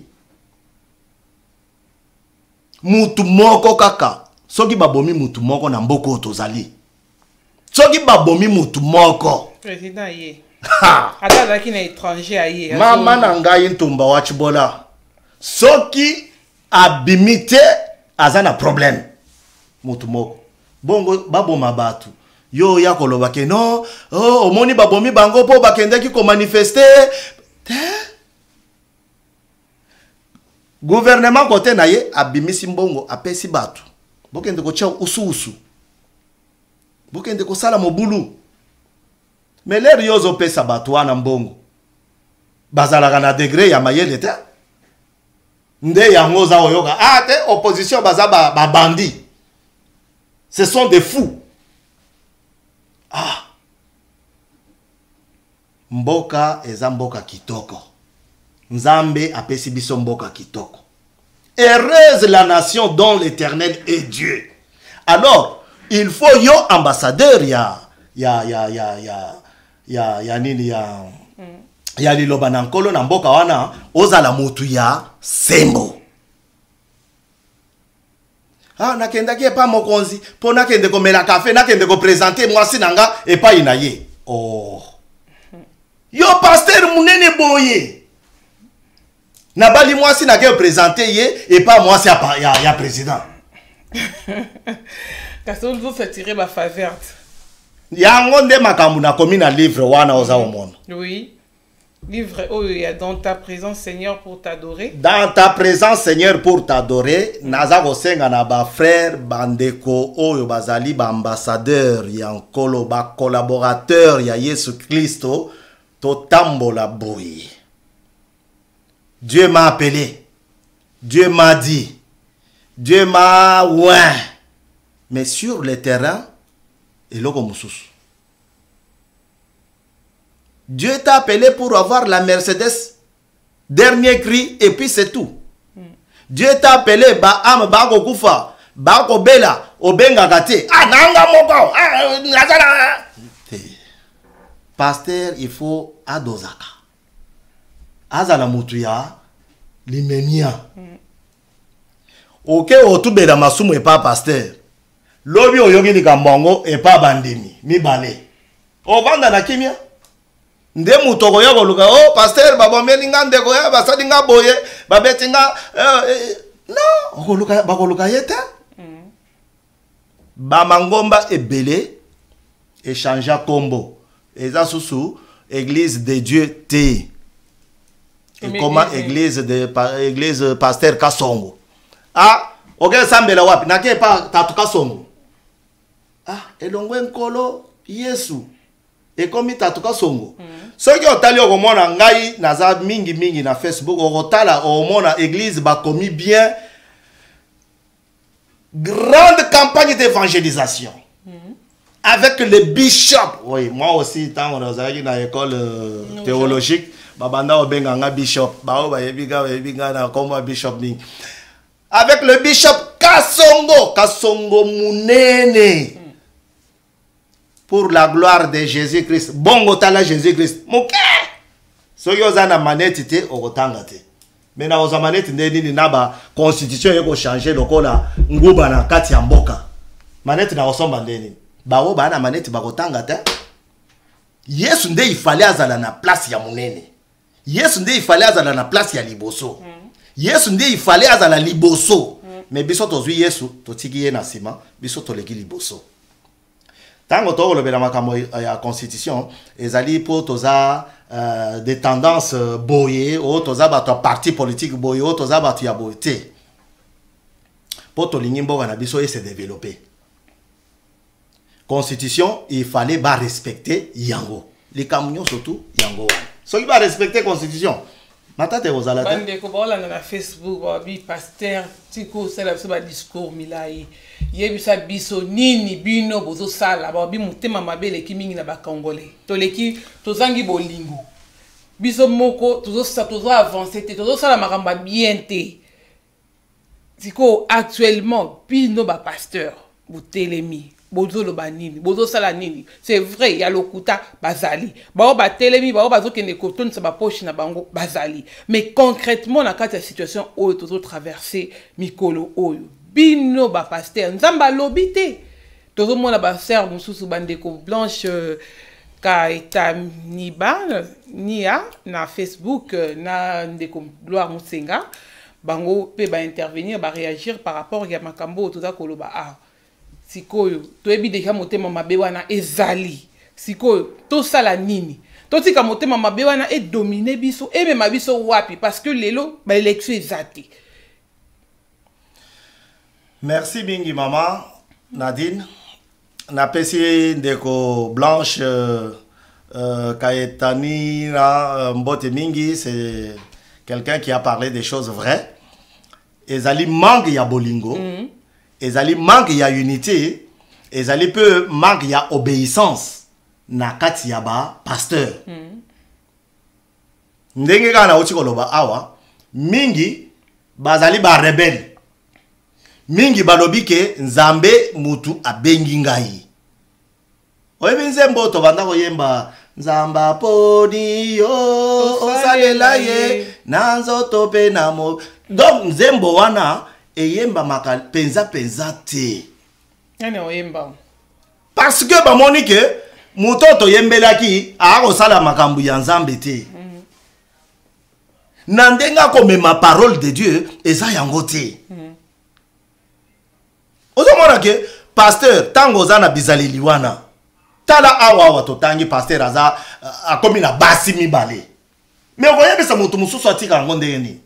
Mutu moko kaka. Soki babomi mutu moko na mboko tozali. Soki babomi mutu moko. Président ye. Ata zaki na étranger aye. Mama na ngai ntumba wachibola. Soki abimite azana problème. Mutu moko. Bongo baboma batu. Yo ya koloba ke no, omoni babomi bango po bakendeki ko manifester. Gouvernement côté na ye abimisi mbongo apesi batu. Bokende ko tia usu. Bokende ko sala mobulu. Mais l'air yozo pesa batu wana mbongo. Bazalaka na degré ya mayele te. Nde yango za oyoka. Ah te opposition baza ba bandi. Ce sont des fous. Ah. Mboka eza mboka kitoko. Nzambe apesi biso mboka kitoko. Heureuse la nation dont l'Éternel est Dieu. Alors, il faut yo ambassadeur ya nini ya liloba na nkolo na mboka wana ozala mutu ya sembo. Ah, nakendaki epa mokonzi, po nakende komela kafe, nakende ko présenter mwasi nanga epa inaye. Oh. Yo pasteur munene boye. Nabali mwasi nake présenter ye epa mwasi ya président. Kaso nous ça tirer ma faveur. Yango nde makambu na komi na livre wana oza omona. Oui. Livre oh il y a dans ta présence Seigneur pour t'adorer. Dans ta présence Seigneur pour t'adorer, naza kosenga na ba frère bandeko oyo bazali ba ambassadeur ya nkolo ba collaborateur ya Yesu Kristo to tambola boyi. Dieu m'a appelé. Dieu m'a dit. Dieu m'a oint. Mais sur le terrain, il est comme sous. Dieu t'a appelé pour avoir la Mercedes, dernier cri, et puis c'est tout. Dieu t'a appelé, ba am ba ko kufa, ba ko bela, obenga kate. Ah nanga moko, ah nazala. Pasteur, il faut adozaka. Azala mutuya limemia. Ok, otubela masumu et pas pasteur. Lobi oyogi ni kambongo et pas bandemi. Mi bale. O vanda na kimia. Nde mutoko yako luka. Oh pasteur babomeli nga ndeko ya basadi nga boye. Babeti nga. Non. Bako luka yete. Bamangomba ebele. Échangea combo. Eza susu. Église de Dieu te. Et comment église pasteur Kasongo. Ah, ok, sambela wapi. Nake pa tatu Kasongo. Ah, elongwe nkolo Yesu. Et comme tatu Kasongo. Ce qui otali okomona ngai naza mingi na Facebook okotala omona église ba komi bien grande campagne d'évangélisation. Avec les bishops. Oui, moi aussi tant on est dans l'école théologique. Babanda obenganga bishop bao bayebiga na komba bishop ni avec le bishop Kasongo munene pour la gloire de Jésus-Christ bongo tala Jésus-Christ moke soki ozana manette te okotanga te mais na oza manette ndeni na ba constitution yeko changer lokola nguba na kati ya mboka manette na osomba ndeni bao bana manette bakotanga te Yesu nde ifale azala na place ya munene. Yesu nde ifale azala na place ya liboso. Yesu nde ifale azala liboso. Mais biso tozwi Yesu totiki ye na sima, biso toleki liboso. Tango to lobela makambo ya constitution, ezali po toza des tendances boye, o toza bato parti politique boye, o toza bato ya boye. Po tolingi mboka na biso se développer. Constitution, il fallait ba respecter yango. Les camions surtout yango. So il va respecter constitution. Matate ozalata. Bande ko bola na Facebook bi pasteur tiko sala so ba discours milai. Yebisa biso nini bino bozo sala ba bi mutema mabele ki mingi na ba congolais. Toleki tozangi bolingo. Biso moko tozo avancer te tozo sala makamba bien te. Tiko actuellement bino ba pasteur botelemi. Bozo lo banini, bozo sala nini. C'est vrai, il y a lokuta bazali. Bao ba telemi, bao bazo kende koton sa ba poche na bango bazali. Mais concrètement na kati ya situation oyo tozo traverser mikolo oyo. Bino ba pasteur nzamba lobité. Tozo mona ba sœur mususu bandeko Blanche Kaeta Niba Nia na Facebook na ndeko Gloire Musenga. Bango pe ba intervenir, ba réagir par rapport ya makambo toza koloba ah. Sikoyo, to ebi deja motema mabe wana ezali. Sikoyo, to sala nini. To tika motema mabe wana e domine biso, e mema biso wapi. Parce que lelo, ba élection ezate. Merci Bingi Maman, Nadine. Napesi Ndeko Blanche Kaetani Mbote Mingi, c'est quelqu'un qui a parlé des choses vraies. Ezali manque ya bolingo, ezali manque ya unité, ezali peu manque ya obéissance na kati ya ba pasteur. Ndenge kana uti koloba awa, mingi bazali ba rebelle. Mingi balobi ke nzambe mutu abengi ngai. Oyebi nzembo to banda koyemba nzamba poni yo osalela ye na nzoto pe na mo. Donc nzembo wana eyemba makal penza te. Nani oyemba? Parce que ba moni ke mutoto yembelaki a kosala makambu ya nzambe te. Na ndenga komema parole de Dieu eza yango te. Ozomona ke pasteur tango za na bizaleli wana tala awa totangi pasteur aza akomi na basi mibale me okoyebisa moto mosusu atika yango ndenge nini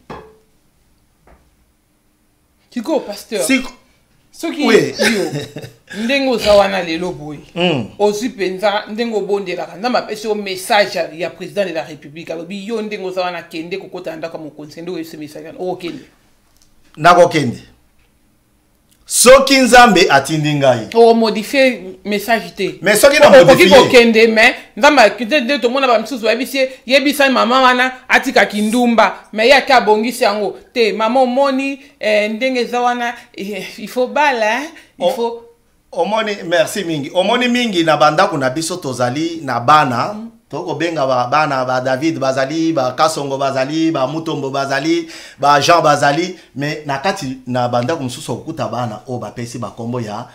Kiko pasteur soki yo ndenge oza wana lelo boye ozwi penza ndenge obondelaka nzambe apesi yo message ya président de la république alobi yo ndenge oza wana kende kokota ndako ya mokonzi nde oyebisa message wana okokende nakokende soki nzambe atindi ngai o modifier message te mais soki na modifier ko kende mais nzambe akite to mona ba msusu yebisi yebisa mama wana atika kindumba mais ya ka bongisi yango te mama omoni ndenge za wana il faut bala il faut omoni merci mingi omoni mingi na bandako na biso tozali na bana toko benga ba bana ba David bazali ba Kasongo bazali ba Mutombo bazali ba Jean bazali mais nakati na banda kumsusu okuta bana o ba pesi ba kombo ya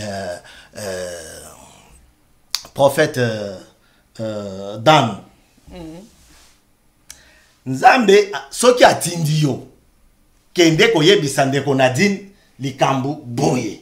prophète Dan Nzambe soki atindi yo kende koyebisa ndeko Nadine likambu boye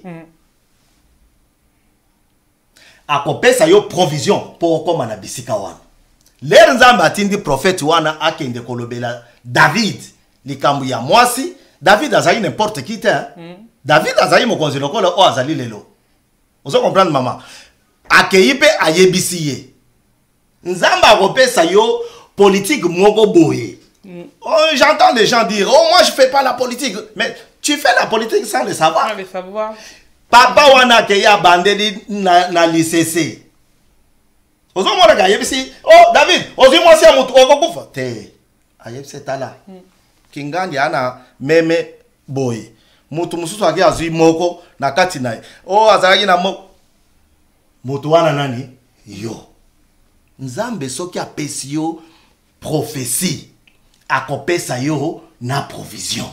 akopesa yo provision pour koma na bisika wana L'air nzambe atindi prophète wana akende kolobela David likambu ya mwasi David azali n'importe qui te David azali mokonzi lokola o azali lelo ozo comprendre mama akeipe ayebisi ye nzambe akopesa yo politique moko boye j'entends les gens dire oh moi je fais pas la politique mais tu fais la politique sans le savoir papa wana keya bandeli na lycée Ozo mwana ga yebisi oh David ozi mwasi ya mutu okokufa te ayebisi tala kingandi ana meme boy mutu mususu ake azui moko na kati naye oh azalaki na moko mutu wana nani yo nzambe soki apesi yo prophétie akopesa yo na provision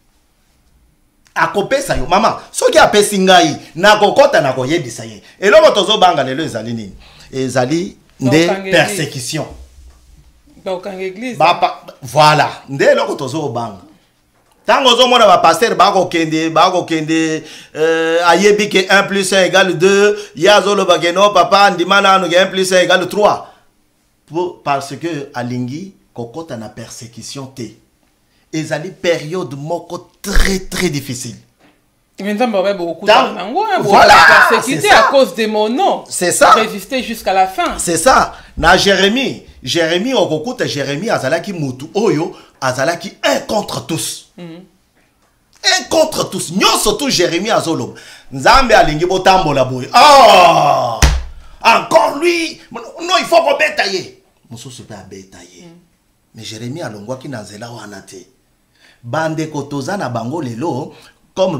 akopesa yo mama soki apesi ngai na kokota na koyebisa ye eloko tozo banga lelo ezali nini ezali nde persécution donc en église voilà nde eloko tozo banga tango zo mona ba pasteur bako kende ayebi ke 1 plus 1 égale 2 yazo lo bageno papa ndimana no 1 plus 1 égale 3 parce que alingi kokota na persécution te ezali période moko très difficile. Voilà, persécuté à cause de mon nom. C'est ça. Résister jusqu'à la fin. C'est ça. Na Jérémie okokuta Jérémie azalaki mutu oyo azalaki un contre tous. Un contre tous. Nyonso tout Jérémie azolo. Nzambe alingi botambola boy. Ah! Encore lui. Non, il faut qu'on bétailler. Mususu pe bétailler. Mais Jérémie alongwaki na nzela wana te. Bande kotoza na bango lelo comme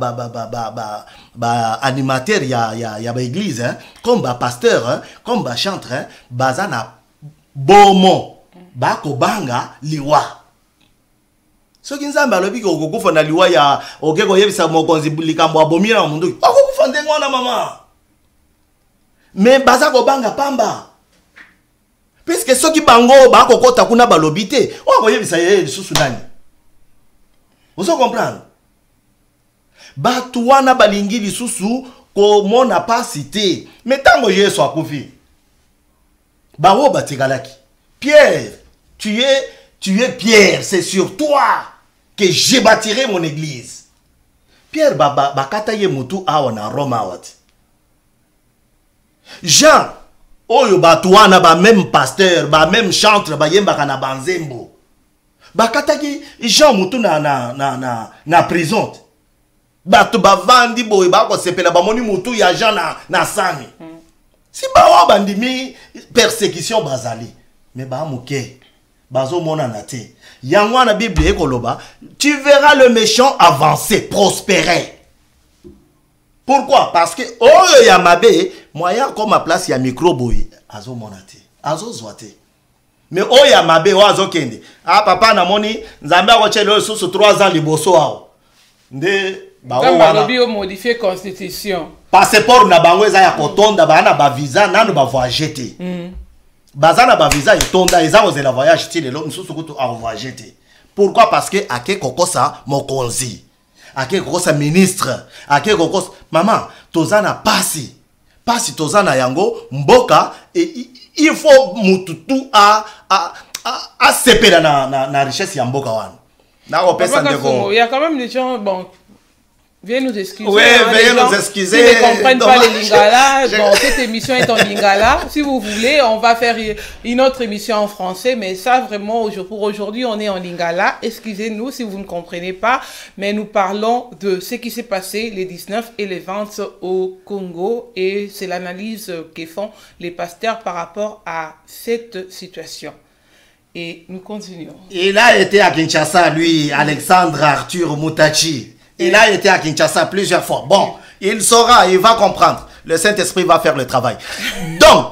animateur ya ba église hein, comme ba pasteur hein, comme ba chanteur hein, bazana bomo ba ko banga liwa soki nzambe alobi ko kokufa na liwa ya okeko yebisa mokonzi likambo abomira na mundu okokufa ndengo na mama mais baza ko banga pamba puisque soki bango ba ko kota kuna balobi te oko yebisa ye lisusu nani vous comprenez batu wana balingi lisusu ko mona pas cité mais tango Yesu akufi bawo batikalaki Pierre tu es Pierre c'est sur toi que je bâtirai mon église Pierre bakata ye mutu awa na Roma awati. Jean oyo batuana ba même pasteur, ba même chantre ba yembaka na banzembo. Bakata ki Jean mutu na prison. Batu bavandi boy ba ko sepela ba moni mutu ya Jean na sani. Si ba wa bandimi persécution bazali. Mais ba muke bazo mona na te. Yangwa na Bible ekoloba, tu verras le méchant avancer, prospérer. Pourquoi? Parce que oh ya mabe, moyen comme ma place ya micro boy, azo monate, azo zoate. Mais oh ya mabe o azo kende. Ah papa na moni, nzambe a kochele sous 3 ans liboso ao. Nde ba o wana bio modifier constitution. Passeport na bango eza ya kotonda ba na ba visa nanu ba voyager te. Bazana ba visa etonda eza ozela voyage ti lelo nsusu kutu a voyager te. Pourquoi? Parce que ake kokosa mokonzi. Ake kokosa ministre, ake kokosa maman, tozana pasi tozana yango mboka et il faut mututu a sepela na richesse ya mboka wana. Na opesa ndeko. Il y a quand même des gens bon veuillez nous excuser. Oui, veuillez nous excuser. Qui ne comprennent pas les lingala. Bon, cette émission est en lingala. Si vous voulez, on va faire une autre émission en français. Mais ça, vraiment, pour aujourd'hui, on est en lingala. Excusez-nous si vous ne comprenez pas. Mais nous parlons de ce qui s'est passé les 19 et les 20 au Congo. Et c'est l'analyse que font les pasteurs par rapport à cette situation. Et nous continuons. Il a été à Kinshasa, lui, Alexandre Arthur Moutachi. Il a été à Kinshasa plusieurs fois. Bon, il saura, il va comprendre. Le Saint-Esprit va faire le travail. Donc,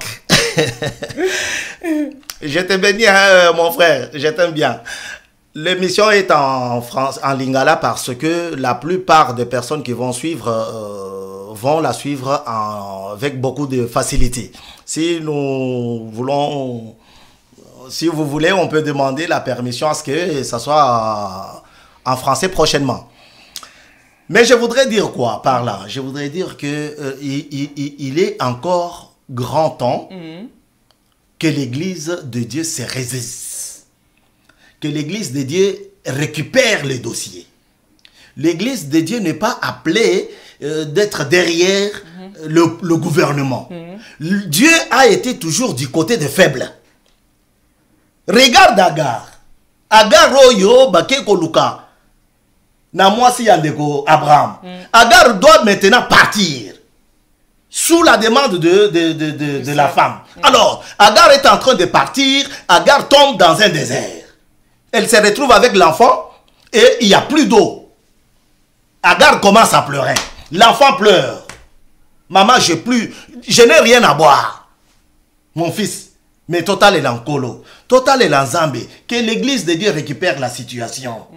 je te bénis, hein, mon frère. Je t'aime bien. L'émission est en France, en lingala, parce que la plupart des personnes qui vont suivre vont la suivre avec beaucoup de facilité. Si nous voulons, si vous voulez, on peut demander la permission à ce que ça soit en français prochainement. Mais je voudrais dire quoi par là? Je voudrais dire que il est encore grand temps que l'Église de Dieu se résiste. Que l'Église de Dieu récupère les dossiers. L'Église de Dieu n'est pas appelée d'être derrière le gouvernement. Dieu a été toujours du côté des faibles. Regarde Agar. Agar oyo bakeko luka. Na moi si yandeko Abraham. Agar doit maintenant partir sous la demande de la femme. Alors, Agar est en train de partir. Agar tombe dans un désert. Elle se retrouve avec l'enfant et il n'y a plus d'eau. Agar commence à pleurer. L'enfant pleure. Maman, je n'ai rien à boire. Mon fils. Mais Total est en colo. Total est en Zambie. Que l'église de Dieu récupère la situation.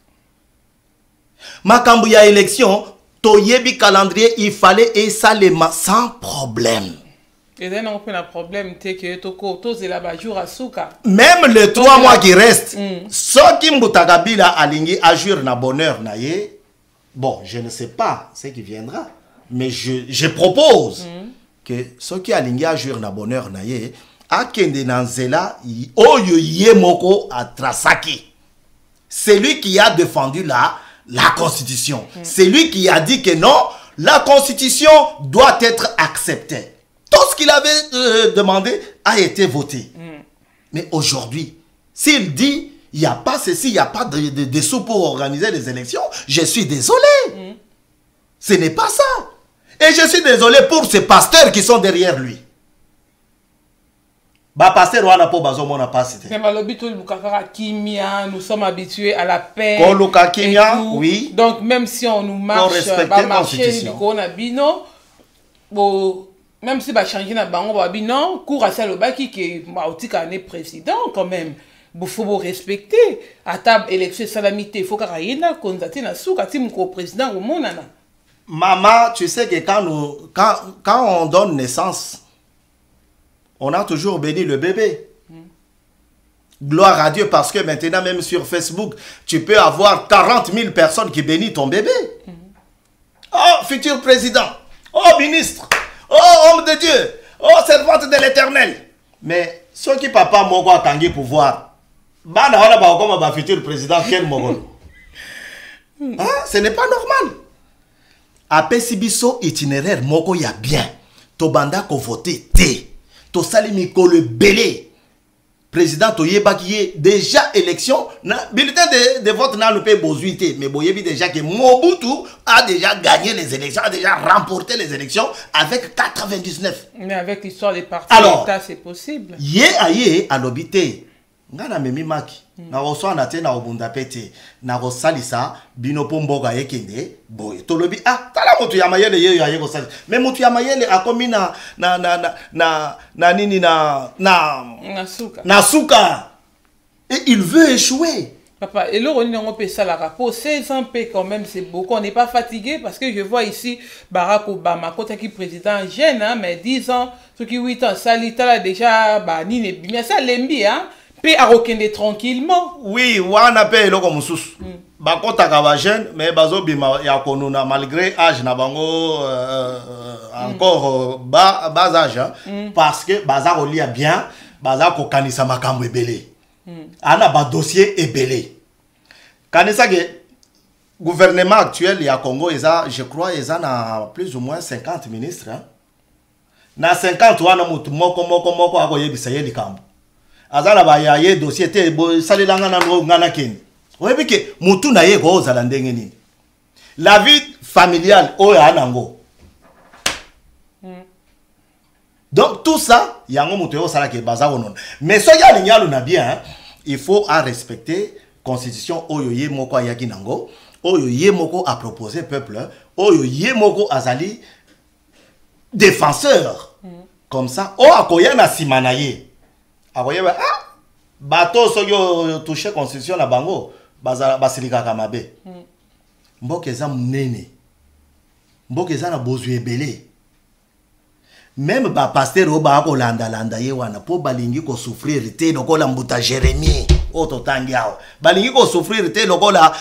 Makambouya élection, Toyebi calendrier, il fallait et ça les sans problème. Et là, on a un problème, c'est que Toko, même les 3 mois qui restent, ce qui m'boutagabila aligné à jour na bonheur naye, bon, je ne sais pas ce qui viendra, mais je propose que ce qui aligné à jour na bonheur naye, a kende nanzela, oyo yemoko a trasaki. C'est lui qui a défendu la Constitution. C'est lui qui a dit que non, la Constitution doit être acceptée. Tout ce qu'il avait demandé a été voté. Mais aujourd'hui, s'il dit, il n'y a pas ceci, il n'y a pas de sous pour organiser les élections, je suis désolé. Ce n'est pas ça. Et je suis désolé pour ces pasteurs qui sont derrière lui. Pasteur wana po bazomona pasi te. Nous sommes habitués à la paix. Oui. Donc même si on nous marche, même si va changer na bango babino, cour à salobaki qui mautika né président quand même. Faut respecter à table élection salamité, faut karaïna konzati na souka timko président au monana. Maman, tu sais que quand on donne naissance, on a toujours béni le bébé. Gloire à Dieu, parce que maintenant, même sur Facebook, tu peux avoir 40 000 personnes qui bénissent ton bébé. Oh, futur président. Oh, ministre. Oh, homme de Dieu. Oh, servante de l'éternel. Mais, ceux qui papa mogo a tangué pouvoir, futur président, quel mogo? Ce n'est pas normal. apesi biso itinéraire moko ya bien tobanda ko voter te to sali mikolo belé président toyebaki déjà élection na bulletin de vote na le pays bozuité mais boyebi déjà que Mobutu a déjà gagné les élections, a déjà remporté les élections avec 99. Mais avec l'histoire des partis d'État c'est possible. Aye alobité ngana memi maki na reçoit na te na obunda pete na rosalisa bino pomboga yekende boy tolobi tala motu ya mayele yeyo aye kosali mais motu ya mayele akomi na nini na suka et il veut échouer. Papa, et le roni n'ont pas ça la rapport 16 ans quand même c'est beaucoup, on n'est pas fatigué parce que je vois ici Barack Obama quand qui président jeune hein, mais 10 ans ceux qui 8 ans ça là déjà bah ni ne bien ça lembi hein. Puis à rekende tranquillement. Oui, wana pe eloko mususu. Bakotaka ba jeune mais bazo bima ya konuna malgré âge na bango encore bas âge parce que baza kolia bien, baza ko kanisa makambo ebele. Ana ba dossier ebele. Kanisa ke gouvernement actuel ya Congo je crois na plus ou moins 50 ministres hein. Na 50 wana mutu moko akoyebisa ye likambo. Azala ba ya dossier te bo salelanga na ngana ken. Oyebi ke mutu na ye ko zala ndenge nini. La vie familiale oyo anango. Donc tout ça yango mutu yo sala ke baza konon. Mais so ya linyalu na bien, il faut à respecter constitution oyo ye moko ayaki nango, oyo ye moko a proposé peuple, oyo ye moko azali défenseur. Comme ça o akoya na simana ye. Akoyeba bato soyo touché constitution na bango basilika kamabe mboka eza munene mboka eza na bozu ebele même ba pasteur o ba ko landa ye wana po balingi ko souffrir te lokola mbuta Jérémie o totangi awo balingi ko souffrir te lokola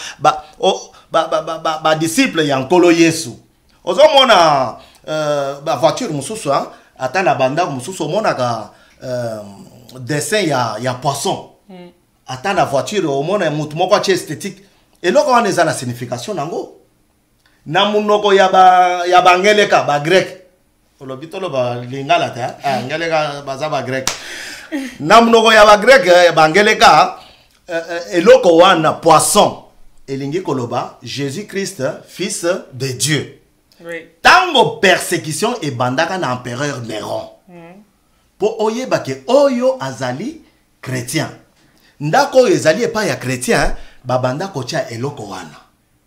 ba disciple ya nkolo Yesu ozomona ba voiture mususu atana banda mususu monaka dessin ya poisson attend la voiture au monde mutu moko esthétique et loko wana eza na signification nango na munoko ya bangeleka ba grec olobitolo ba lingala ta ngeleka baza ba grec na munoko ya ba grec bangeleka eloko wana poisson elingi koloba Jésus-Christ fils de Dieu. Oui. Tango persécution et bandaka na empereur Néron. Po oyeba ke oyo azali chrétien. Ndako ezali epa ya chrétien, babanda kotia eloko wana.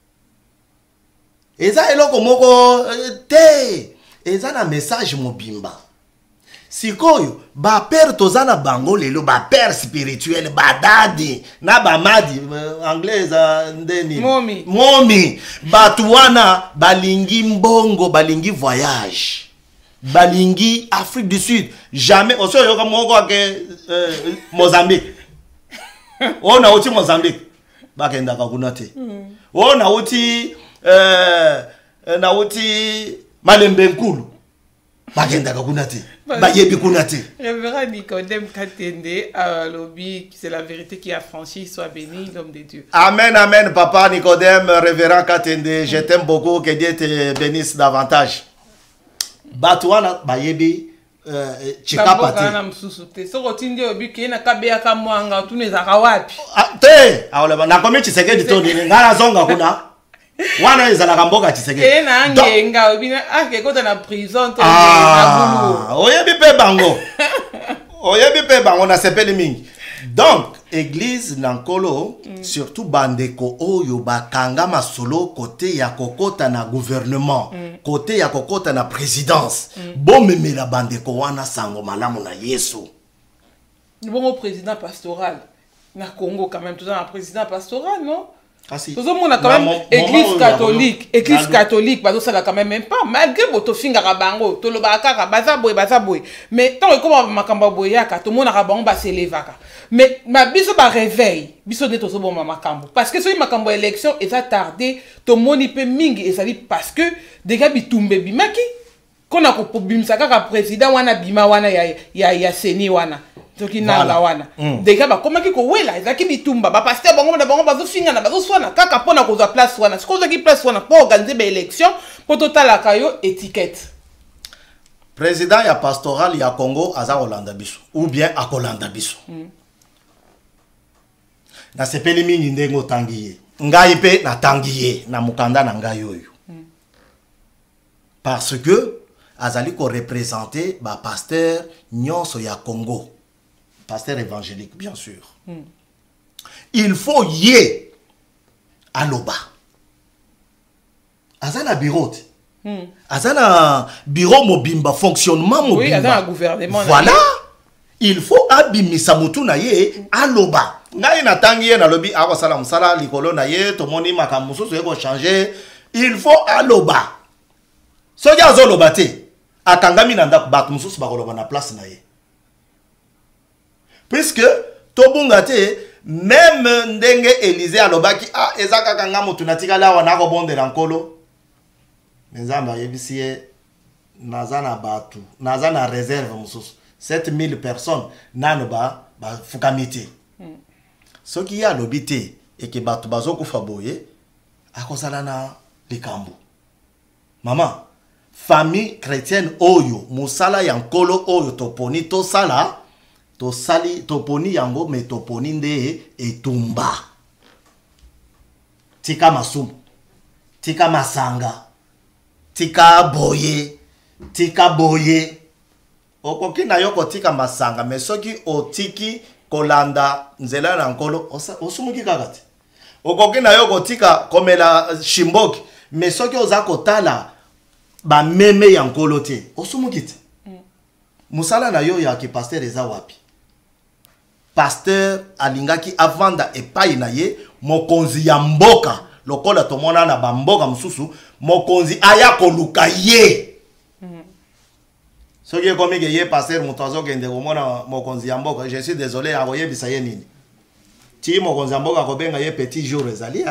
Eza eloko moko te. Eza na message mobimba. Sikoyo, ba père tozana bango lelo, ba père spirituel, ba dadi, na ba madi, anglais ndeni. Momi. Batu wana balingi mbongo, balingi voyage. Balingi Afrique du Sud jamais aussi yoka moko ke Mozambique on a uti Mozambique bakenda kakuna te on a uti na uti Malembe nkulu bakenda kakuna te bayebi kuna te. Révérend Nicodème Katende à lobby c'est la vérité qui a franchi soit béni l'homme de Dieu. Amen amen papa Nicodème révérend Katende je t'aime beaucoup que Dieu te bénisse davantage. Batouana bayebi chikapati na msusu te soko tindi obiki na kabea ka mwanga tuneza kawapi te awole na komi Tshisekedi to ni ngala zonga kuna wana ezala kamboka Tshisekedi na ngenga obina akekota na prison to na gulu oyebi pe bango na sepeli mingi. Donc église nankolo surtout bandeko oyo bakanga masolo côté ya kokota na gouvernement côté ya kokota na présidence bomemela bandeko wana sango malamu na Yesu. Bon président pastoral na Congo quand même tout ça un président pastoral non? Tout le monde a quand même église catholique bazo ça quand même pas malgré votre finga rabango to lo baka baza boy mais tant que makamba boyaka tout le monde a rabango ba s'élevaka mais ma biso ba réveil biso de tozo bon makambo parce que so makambo élection et ça tardé to moni pe mingi et ça dit parce que déjà bitumbe bimaki kona ko bimsaka ka président wana bima wana ya seni wana toki na lawana déjà ba comment ki ko wela ezaki bitumba ba pasteur bango na bango bazo finga na bazo swana kaka pona ko za place wana siko za ki place wana pour organiser ba élection pour totala kayo étiquette président ya pastoral ya Congo aza Holanda biso ou bien akolanda biso na sepeli mingi ndengo tangiye ngai pe na tangiye na mukanda na ngai oyo parce que azali ko représenter ba pasteur nyonso ya Congo pasteur évangélique bien sûr il faut yé aloba azana bureau azana bureau mobimba fonctionnement mobimba oui azana gouvernement voilà il faut abimisa mutu na ye aloba ngai na tangi ye na lobi ako sala musala likolo na ye to moni makamusu eko changer il faut aloba soki azoloba te akangami na ndako bato mususu bakoloba na place na ye puisque tobunga te même ndenge Élysée alobaki ah ezaka kanga mutu natikala wana ko bondela nkolo nzamba yebisi ye nazana batu nazana réserve mususu 7000 personnes nano ba fukamite soki ya lobité et que batu bazokufa boye akozala na likambo maman famille chrétienne oyo musala ya nkolo oyo toponi to sala to sali toponi yango me toponi nde etumba tika masumu tika masanga tika boye okoki na yoko tika masanga me soki otiki kolanda nzela na nkolo osumuki kakati okoki na yoko tika komela shimboki me soki oza kotala ba meme ya nkolo te osumuki te musala na yo ya ki pasteur eza wapi pasteur alingaki avanda epai na ye mokonzi ya mboka lokola tomona na bamboka mususu mokonzi aya koluka ye soki ekomiki ye pasteur moto azokende komona mokonzi ya mboka je suis désolé akoyebisa ye nini ti mokonzi ya mboka akobenga ye petit jour ezali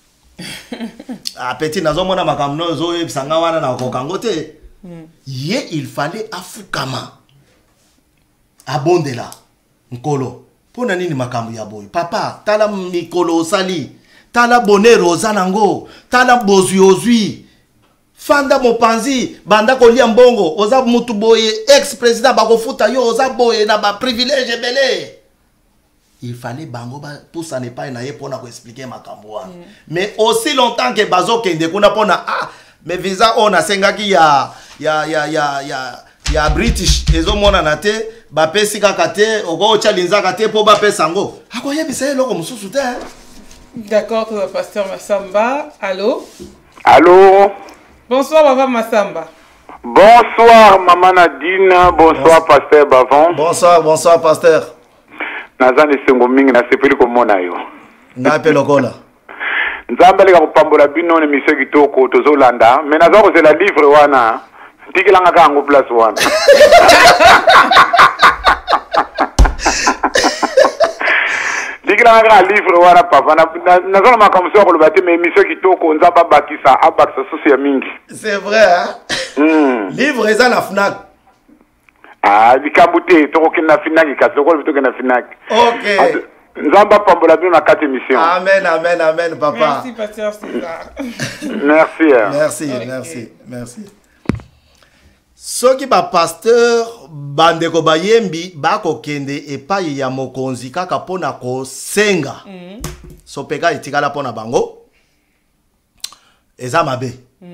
petit nazomona makambo ozoyebisa nga wana na kokango te ye il fallait afukama abondela nkolo pona nini makambo ya boy papa tala mikolo osali tala bonero oza nango tala bozwi ozwi fanda mopanzi banda kolia mbongo oza mutu boye ex président bakofuta yo oza boye na ba privilège belé il fallait bango ba poussa ne pas na ye pona ko expliquer makambo wana mais aussi longtemps que bazo kende kuna pona ah mais visa on a sengaki ya British ezomona na te ba pesi kaka te oko chalinza ka te po ba pesa ngo akoyebisa ye loko mususu te d'accord pasteur Massamba allô bonsoir Papa Massamba. Bonsoir Maman Nadine, bonsoir Pasteur Bavon. Bonsoir Pasteur. Nazane sengo mingi na sepeli ko mona yo. Ngape lokola. Nzambale ka pambola bino ne mise kitoko tozolanda, mais nazo ko la livre wana. Tikilanga ka ngo place wana. Tikilanga ka livre wana papa nazo makamso ko lobate mais mise kitoko nzaba bakisa abakisa sosia mingi. C'est vrai hein? Livre eza na FNAC. Ah, bikambute toko na FNAC ka toko bito na FNAC. OK. Nzamba pambola bino na 4 émissions. Amen papa. Merci pasteur César. Merci. Soki ba pasteur bandeko bayembi bako kende epai ya mokonzi kaka pona ko senga. So peka etikala pona bango. Eza mabe.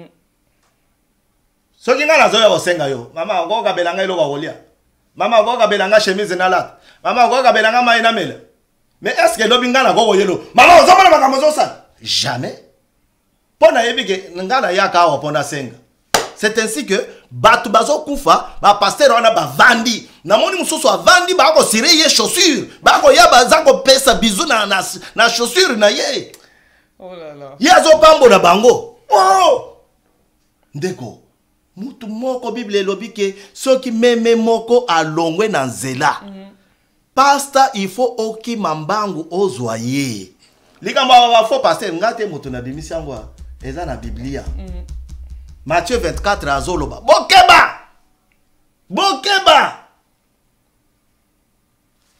Soki nga nazo ya ko senga yo. Mama ngo ka belanga eloko kolia. Mama ngo ka belanga chemise na lat. Mama ngo ka belanga mai na mele. Mais est-ce que lobi nga na go yelo? Mama ozomona makambo zosa? Jamais. Pona yebike ngana yaka wa pona senga. C'est ainsi que batu bazo kufa ba pasteur wana ba vandi na moni mususu a vandi ba ko sire ye chaussure ba ko ya ba za ko pesa bizu na chaussure na ye. Oh là là. Ya zo pambo na bango. Oh! Ndeko. Mutu moko Bible lobi ke soki meme moko alongwe na nzela. Pastor il faut oki mambangu ozwa ye. Likambo ba fo pasteur ngate mutu na bimisi yango eza na Biblia. Matthieu 24 azoloba. Bokeba!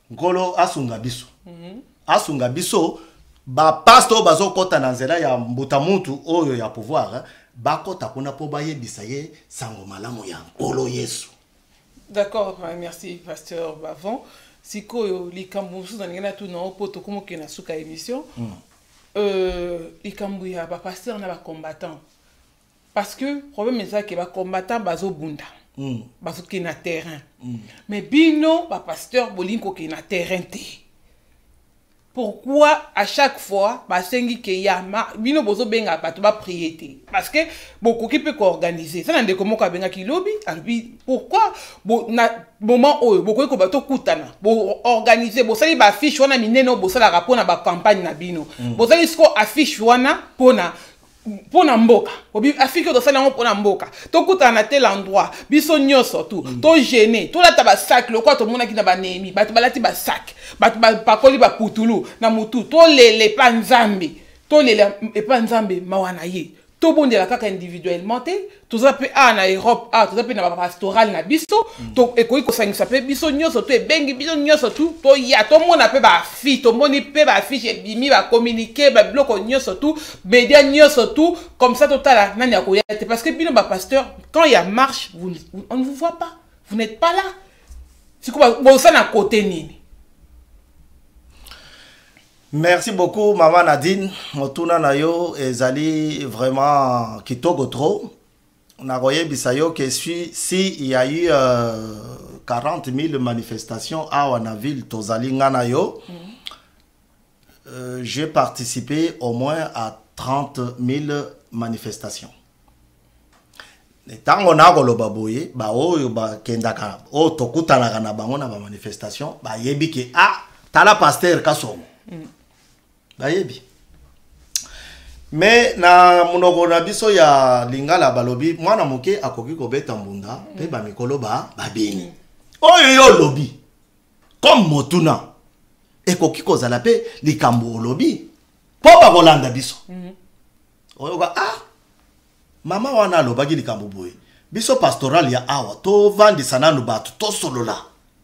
Ngolo asunga biso. Asunga biso ba pasteur bazo kota na nzela ya mbuta mutu oyo ya pouvoir ba kota kuna po ba yebisa ye sango malamu ya Ngolo Yesu. D'accord, merci pasteur Bavon. Siko likambo musu na ngena tu na poto komo ke na suka émission. Likambo ya ba pasteur na ba combattant. Parce que problème est ça que ba combattant bazo bunda. Bazo ke na terrain. Mais bino ba pasteur bolinko ke na terrain te. Pourquoi à chaque fois basengi ke ya bino bozo benga bato ba prier te? Parce que beaucoup qui peut organiser. Ça n'ande comment ka benga ki lobby. Pourquoi na moment oyo beaucoup ko bato kutana bo organiser bo sali ba affiche wana mineno bo sala rapport na ba campagne na bino. Bo sali sko affiche wana pona mboka obi afika to sala pona mboka to kuta na tel endroit biso nyoso tout to gêner to la taba sac le quoi to mona ki na ba nemi ba to balati ba sac ba pakoli ba putulu na mutu to lele panzambe to lele e panzambe mawana ye to bondela kaka individuellement te to za pe na Europe to za pe na pastoral na biso to ekoi ko sangisa pe biso nyoso to e bengi biso nyoso tout to ya to mona pe ba fi to moni pe ba fiche bimi ba communiquer ba bloco nyoso tout média nyoso tout comme ça total nani akoya te parce que bino ba pasteur quand il y a marche on ne vous voit pas, vous n'êtes pas là. C'est quoi bon ça na côté nini. Merci beaucoup, Maman Nadine. Motuna na yo ezali vraiment kitoko trop. Na roye bisayo que si il y a eu 40 000 manifestations à Wanaville, Tozali ngana yo, j'ai participé au moins à 30 000 manifestations. Tango na koloba boye ba oyo ba kendaka o tokutana na bango na ba manifestation ba yebi ke tala pasteur kasongo. Bayebi. Mais na munoko na biso ya lingala balobi mwana moke akoki kobeta mbunda pe ba mikolo ba babeni. Oyo yo lobi. Comme motuna. Ekoki kozala pe likambo lobi. Po ba kolanda biso. Oyo ga mama wana lobaki likambo boye. Biso pastoral ya awa to vandisa nanu batu to solola.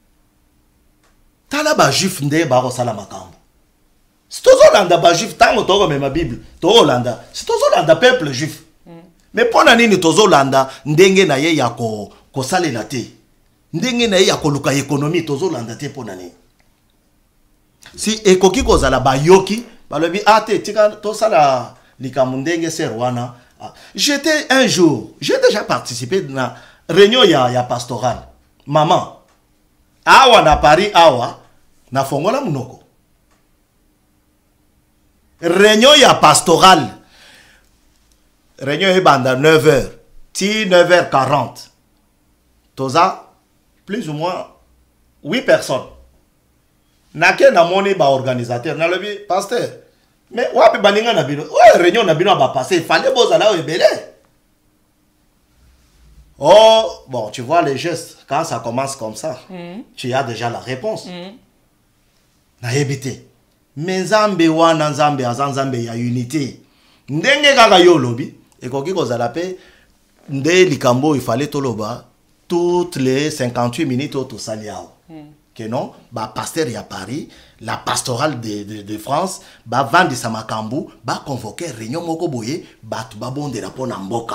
Tala ba juif nde ba kosala makambo. Si tozolanda ba juif tango toko mema Bible, tozolanda. Si tozolanda peuple juif. Mais pona nini tozolanda ndenge na ye ya ko salela te. Ndenge na ye ya koluka économie tozolanda te pona nini. Si ekoki kozala ba yoki, balobi te tika to sala likambo ndenge serwana. J'étais un jour, j'ai déjà participé dans la réunion ya pastoral. Maman, awa na Paris awa na fongola munoko. Réunion ya pastoral. Réunion est banda 9h. Ti 9h40. Toza, plus ou moins 8 personnes. Nake na moni ba organisateur. Na lebi, pasteur. Mais wapi baninga na bino. Réunion na bino ba passer. Il fallait bozala ebele. Oh, bon, tu vois les gestes. Quand ça commence comme ça, tu as déjà la réponse. Na ebité. Mais Nzambe wana Nzambe azanzambe ya unité. Ndenge kaka yo lobi ekoki kozala pe nde likambo il fallait toloba toutes les 58 minutes au saliao. Que non, ba pasteur ya Paris, la pastorale de France, ba vandi sa makambu, ba convoquer réunion moko boye, ba tu ba bonde la pona mboka.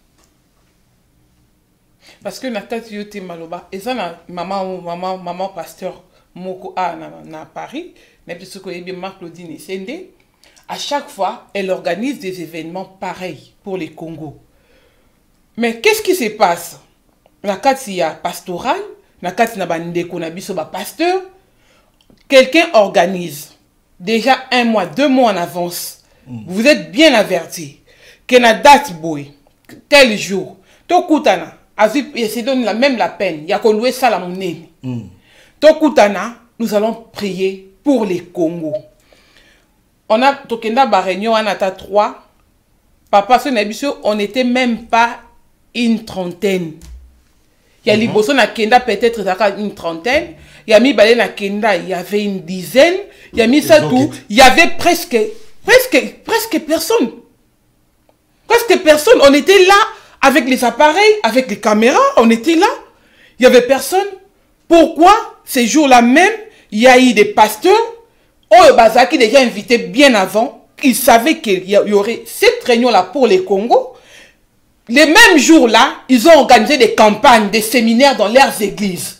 Parce que nakati yote maloba, et ça na maman pasteur moko na Paris. Mais puisque Marc-Claudine et Sende, à chaque fois, elle organise des événements pareils pour les Congos. Mais qu'est-ce qui se passe? La Katia pastorale, la Katia Bandeko Nabiso pasteur, quelqu'un organise déjà 1 mois, 2 mois en avance. Vous êtes bien avertis que la date boy, tel jour, Tokutana, c'est donne même la peine, il y a qu'on louer ça la monnaie. Tokutana, nous allons prier pour les Congo. On a Tokenda Baréunion, on a 3. Papa, on n'était même pas une trentaine. Il y a Liboso na Kenda peut-être une trentaine. Il y a mis Balé na Kenda, il y avait une dizaine. Il y a mis ça tout. Il y avait presque personne. Presque personne. On était là avec les appareils, avec les caméras. On était là. Il y avait personne. Pourquoi ces jours-là même, il y a eu des pasteurs, qui déjà invités bien avant, ils savaient qu'il y aurait cette réunion-là pour les Congos. Les mêmes jours-là, ils ont organisé des campagnes, des séminaires dans leurs églises.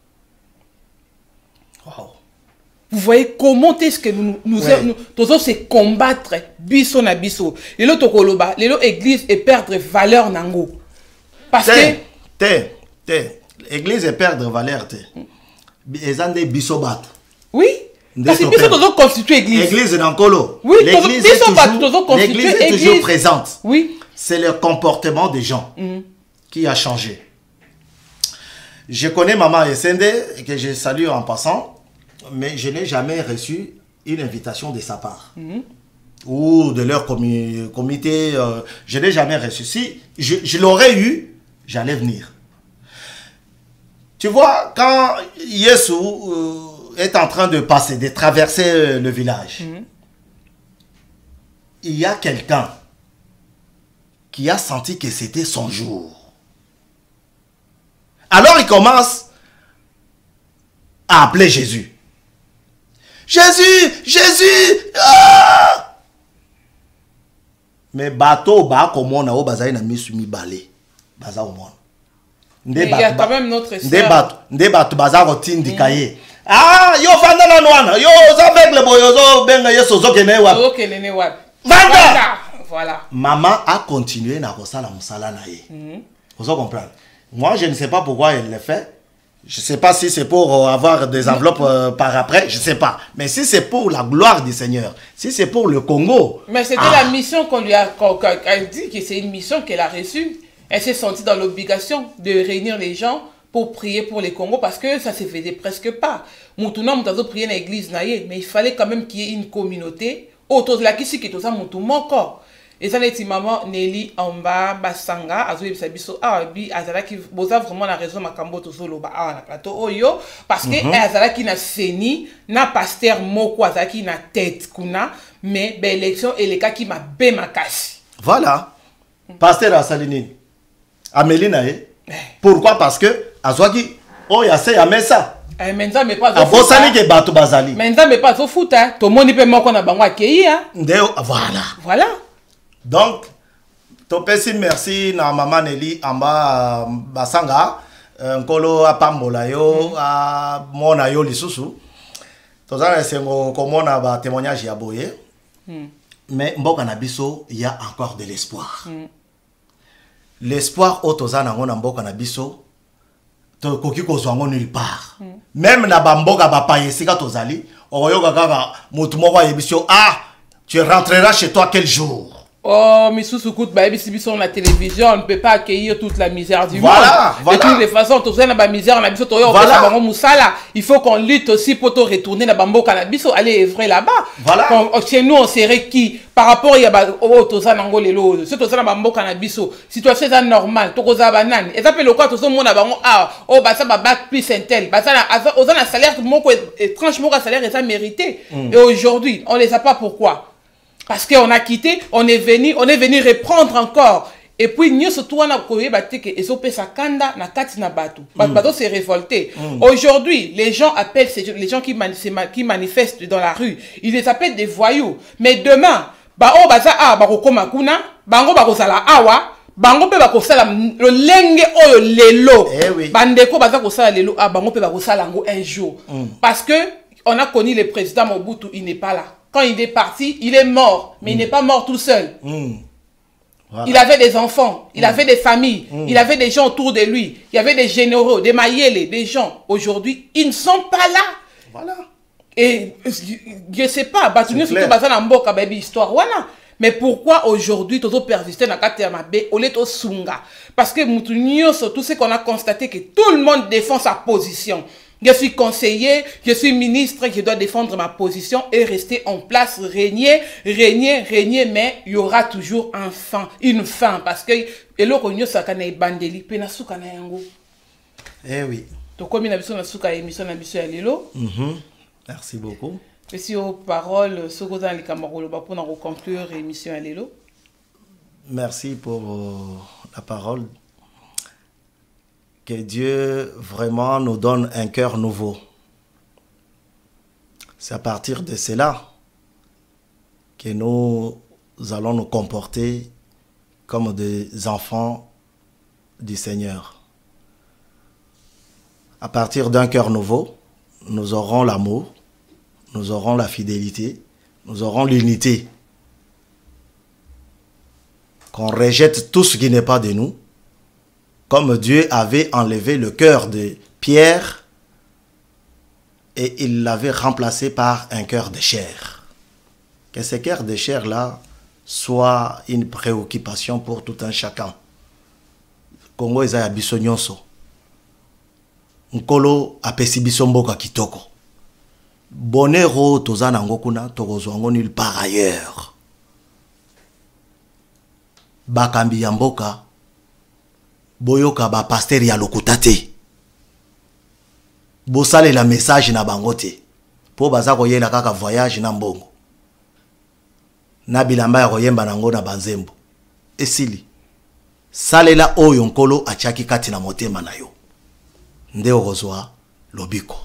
Wow. Vous voyez comment est-ce que nous devons se combattre biso na biso. Les autres koloba, les autres églises et perdre valeur nango. Parce que église et perdre valeur ils ont des biso bat. Oui. Parce que biso devons constituer église. Église dans Colo. Oui, l'église est toujours présente. Oui. C'est le comportement des gens qui a changé. Je connais Maman Essende, que je salue en passant, mais je n'ai jamais reçu une invitation de sa part. Ou de leur comité. Je n'ai jamais reçu. Si je l'aurais eu, j'allais venir. Tu vois, quand Yesu est en train de passer, de traverser le village, il y a quelqu'un qui a senti que c'était son jour. Alors il commence à appeler Jésus. Jésus, Jésus! Ah! Mais bateau ba comme on a au bazar na misumi balé. Bazar au monde. Il y a quand même notre sœur. Nde bateau bazar otindi kaye. Ah, yo fanda na noana. Yo za avec le boyozo benga yeso zo kenewa. Zo kenewa. Vanda! Voilà. Maman a continué na kosala musala na ye. Vous comprenez? Moi, je ne sais pas pourquoi elle le fait. Je ne sais pas si c'est pour avoir des enveloppes par après. Je ne sais pas. Mais si c'est pour la gloire du Seigneur, si c'est pour le Congo... Mais c'était la mission qu'on lui a... Elle dit que c'est une mission qu'elle a reçue. Elle s'est sentie dans l'obligation de réunir les gens pour prier pour les Congos parce que ça ne se faisait presque pas. Maintenant, nous avons prié dans l'église, mais il fallait quand même qu'il y ait une communauté autour de la qui est tout ça, encore. Et ça, les maman Nelly Amba Basanga, Azoui Sabiso, Abi, Azala qui bosa vraiment la raison Makambo Tozolo, na plateau Oyo, parce que Azala qui n'a seni, n'a pasteur Moko, Azala qui n'a tête, kuna, mais l'élection et les cas qui m'a bémakasi. Voilà. Pasteur Asalinine. Amélie Naé. Pourquoi? Parce que Azwaki, Oya se yame ça. Maintenant, mais pas au foot. Maintenant, mais pas au foot. Tout le monde peut m'en connaître bangwa kei. Voilà. Voilà. Donc, topesi merci na Maman Nelly Amba Basanga, nkolo apambola yo, a mona yo lisusu. Tozana sengo komona ba témoignage ya boye. Mais mboka na biso, il y a encore de l'espoir. L'espoir au tozana ngona mboka na biso, to koki kozwa ngo nulle part. Même na bamboka ba payesika tozali, oyoka kaka mutu moko yebisio, ah, tu rentreras chez toi quel jour? Oh, mais sous coûte, si sur la télévision, on ne peut pas accueillir toute la misère du monde. Voilà. De toutes les façons, tout ça, la misère, on a besoin de il faut qu'on lutte aussi pour te retourner dans Bambo Cannabis, aller œuvrer là-bas. Voilà. Chez nous, on serait qui? Par rapport à tout ça, c'est tout ça, Bambo Cannabis. Situation est normale, tout ça, banane. Et ça fait le quoi, tout ça, mon abandon, ça va bac plus intel. Ça, on a un salaire, franchement, un salaire, et ça mérité. Et aujourd'hui, on ne les a pas pourquoi? Parce qu'on a quitté, on est venu reprendre encore. Et puis, nous, surtout, on a trouvé que les Sakanda na kati na batu. Bato s'est révolté. Aujourd'hui, les gens appellent les gens qui manifestent dans la rue, ils les appellent des voyous. Mais demain, bango bakosala awa, bango pe bakosala le lenge oyo lelo. Bandeko baza kosala lelo, bango pe bakosala ngo un jour. Parce que on a connu le président Mobutu, il n'est pas là. Quand il est parti, il est mort. Mais il n'est pas mort tout seul. Voilà. Il avait des enfants, il avait des familles, il avait des gens autour de lui. Il y avait des généraux, des mayele, des gens. Aujourd'hui, ils ne sont pas là. Voilà. Et je ne sais pas, histoire. Voilà. Mais pourquoi aujourd'hui, tout persiste dans le sunga? Parce que tout ce qu'on a constaté, que tout le monde défend sa position. Je suis conseiller, je suis ministre, je dois défendre ma position et rester en place, régner, mais il y aura toujours une fin. Parce que, eh oui. Merci beaucoup. Merci aux paroles, pour conclure l'émission à l'élo. Merci pour la parole. Que Dieu vraiment nous donne un cœur nouveau. C'est à partir de cela que nous allons nous comporter comme des enfants du Seigneur. À partir d'un cœur nouveau, nous aurons l'amour, nous aurons la fidélité, nous aurons l'unité. Qu'on rejette tout ce qui n'est pas de nous, comme Dieu avait enlevé le cœur de Pierre et il l'avait remplacé par un cœur de chair. Que ce cœur de chair-là soit une préoccupation pour tout un chacun. Congo eza biso nyonso. Nkolo apesi biso mboka kitoko. Bonero toza nango kuna tokozwa ngo nulle part ailleurs. Bakambi ya mboka boyoka ba pasteur ya lokuta te. Bosale la message na bango te. Po baza koyela kaka voyage na mbongo. Na bilamba ya koyemba nango na banzembo. Esili. Salela oyo nkolo achaki kati na motema na yo. Nde okozwa lobiko.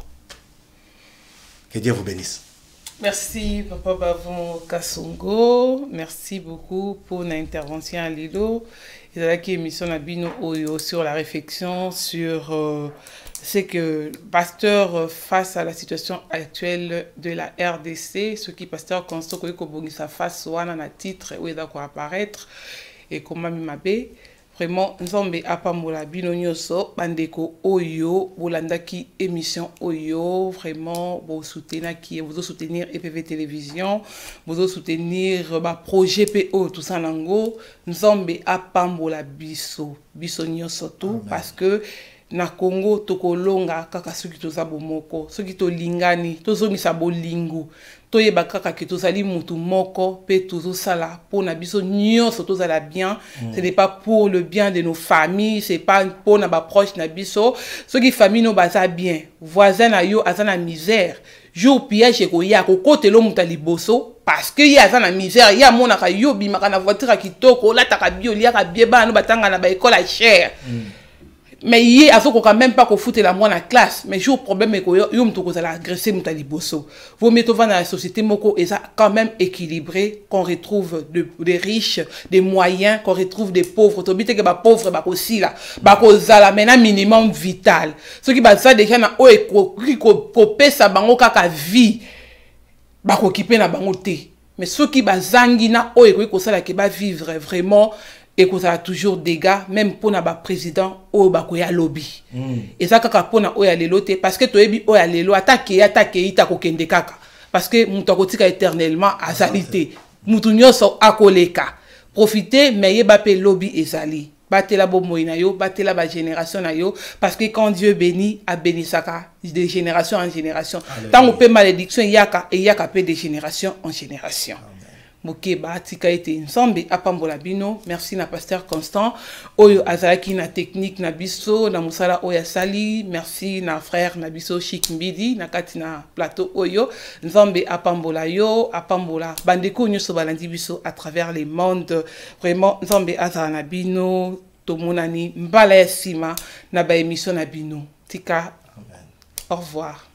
Que Dieu vous bénisse. Merci Papa Bavon Kasongo. Merci beaucoup pour l'intervention à Lilo. Il y a une émission Nabino Oyo sur la réflexion sur c'est que pasteur face à la situation actuelle de la RDC, ce qui pasteur Constant Kobongisa face à un titre où il doit apparaître et comment m'appelle. Vraiment, Nzambe apambola bino nyoso bandeko oyo bolandaki émission oyo vraiment vous soutenir EPV télévision, vous soutenir ba projet PO tout ça nango Nzambe apambola biso nyoso tout parce que na Congo tokolonga kaka soki toza bomoko soki tolingani tozongisa bolingo toyeba kaka ke tozali mutu moko pe tozosala pona biso nyonso tozala bien. Ce n'est pas pour le bien de nos familles, c'est pas pour na ba proche na biso soki famille no baza bien voisin na yo azana misère jour piège ko ya ko kote lo muta liboso parce que ya azana misère ya mona ka yo bimaka na voiture kitoko la taka bio lia ka bieba no batanga na ba école chère. Mais il a quand même pas qu'on foute la moine en classe. Mais j'ai un problème avec yo m'toko ça agresser m'tali bosso. Vous mettez dans la société moko et ça quand même équilibré qu'on retrouve des riches, des moyens, qu'on retrouve des pauvres. Tobite que ba pauvre ba aussi là, ba koza la maintenant minimum vital. Ce qui ba ça déjà na o ko pesa bango kaka vie. Ba ko kipe na bango te. Mais ce qui ba zangi na o ko ça là qui ba vivre vraiment et qu'on a toujours des gars même pour na ba président au bakoya lobby et ça kaka pona oya lelote parce que toyebi oya lelo attaquer ita ko kende kaka parce que mutu akotika éternellement azalité mutu nyonso akoleka profiter mais yeba pe lobby ezali batela bo moina yo batela ba génération na yo parce que quand Dieu bénit a béni saka de génération en génération tant on peut malédiction yaka et yaka pe de génération en génération. Mokeba tika ete ensemble apambola bino. Merci na pasteur Constant oyo azalaki na technique na biso na musala oya sali. Merci na frère na biso Chic Mbidi na kati na plateau oyo nzambe apambola yo apambola bandeko nyonso balandi biso à travers les mondes. Vraiment nzambe azala na bino tomonani mbala ya sima na ba émission na bino tika. Amen. Au revoir.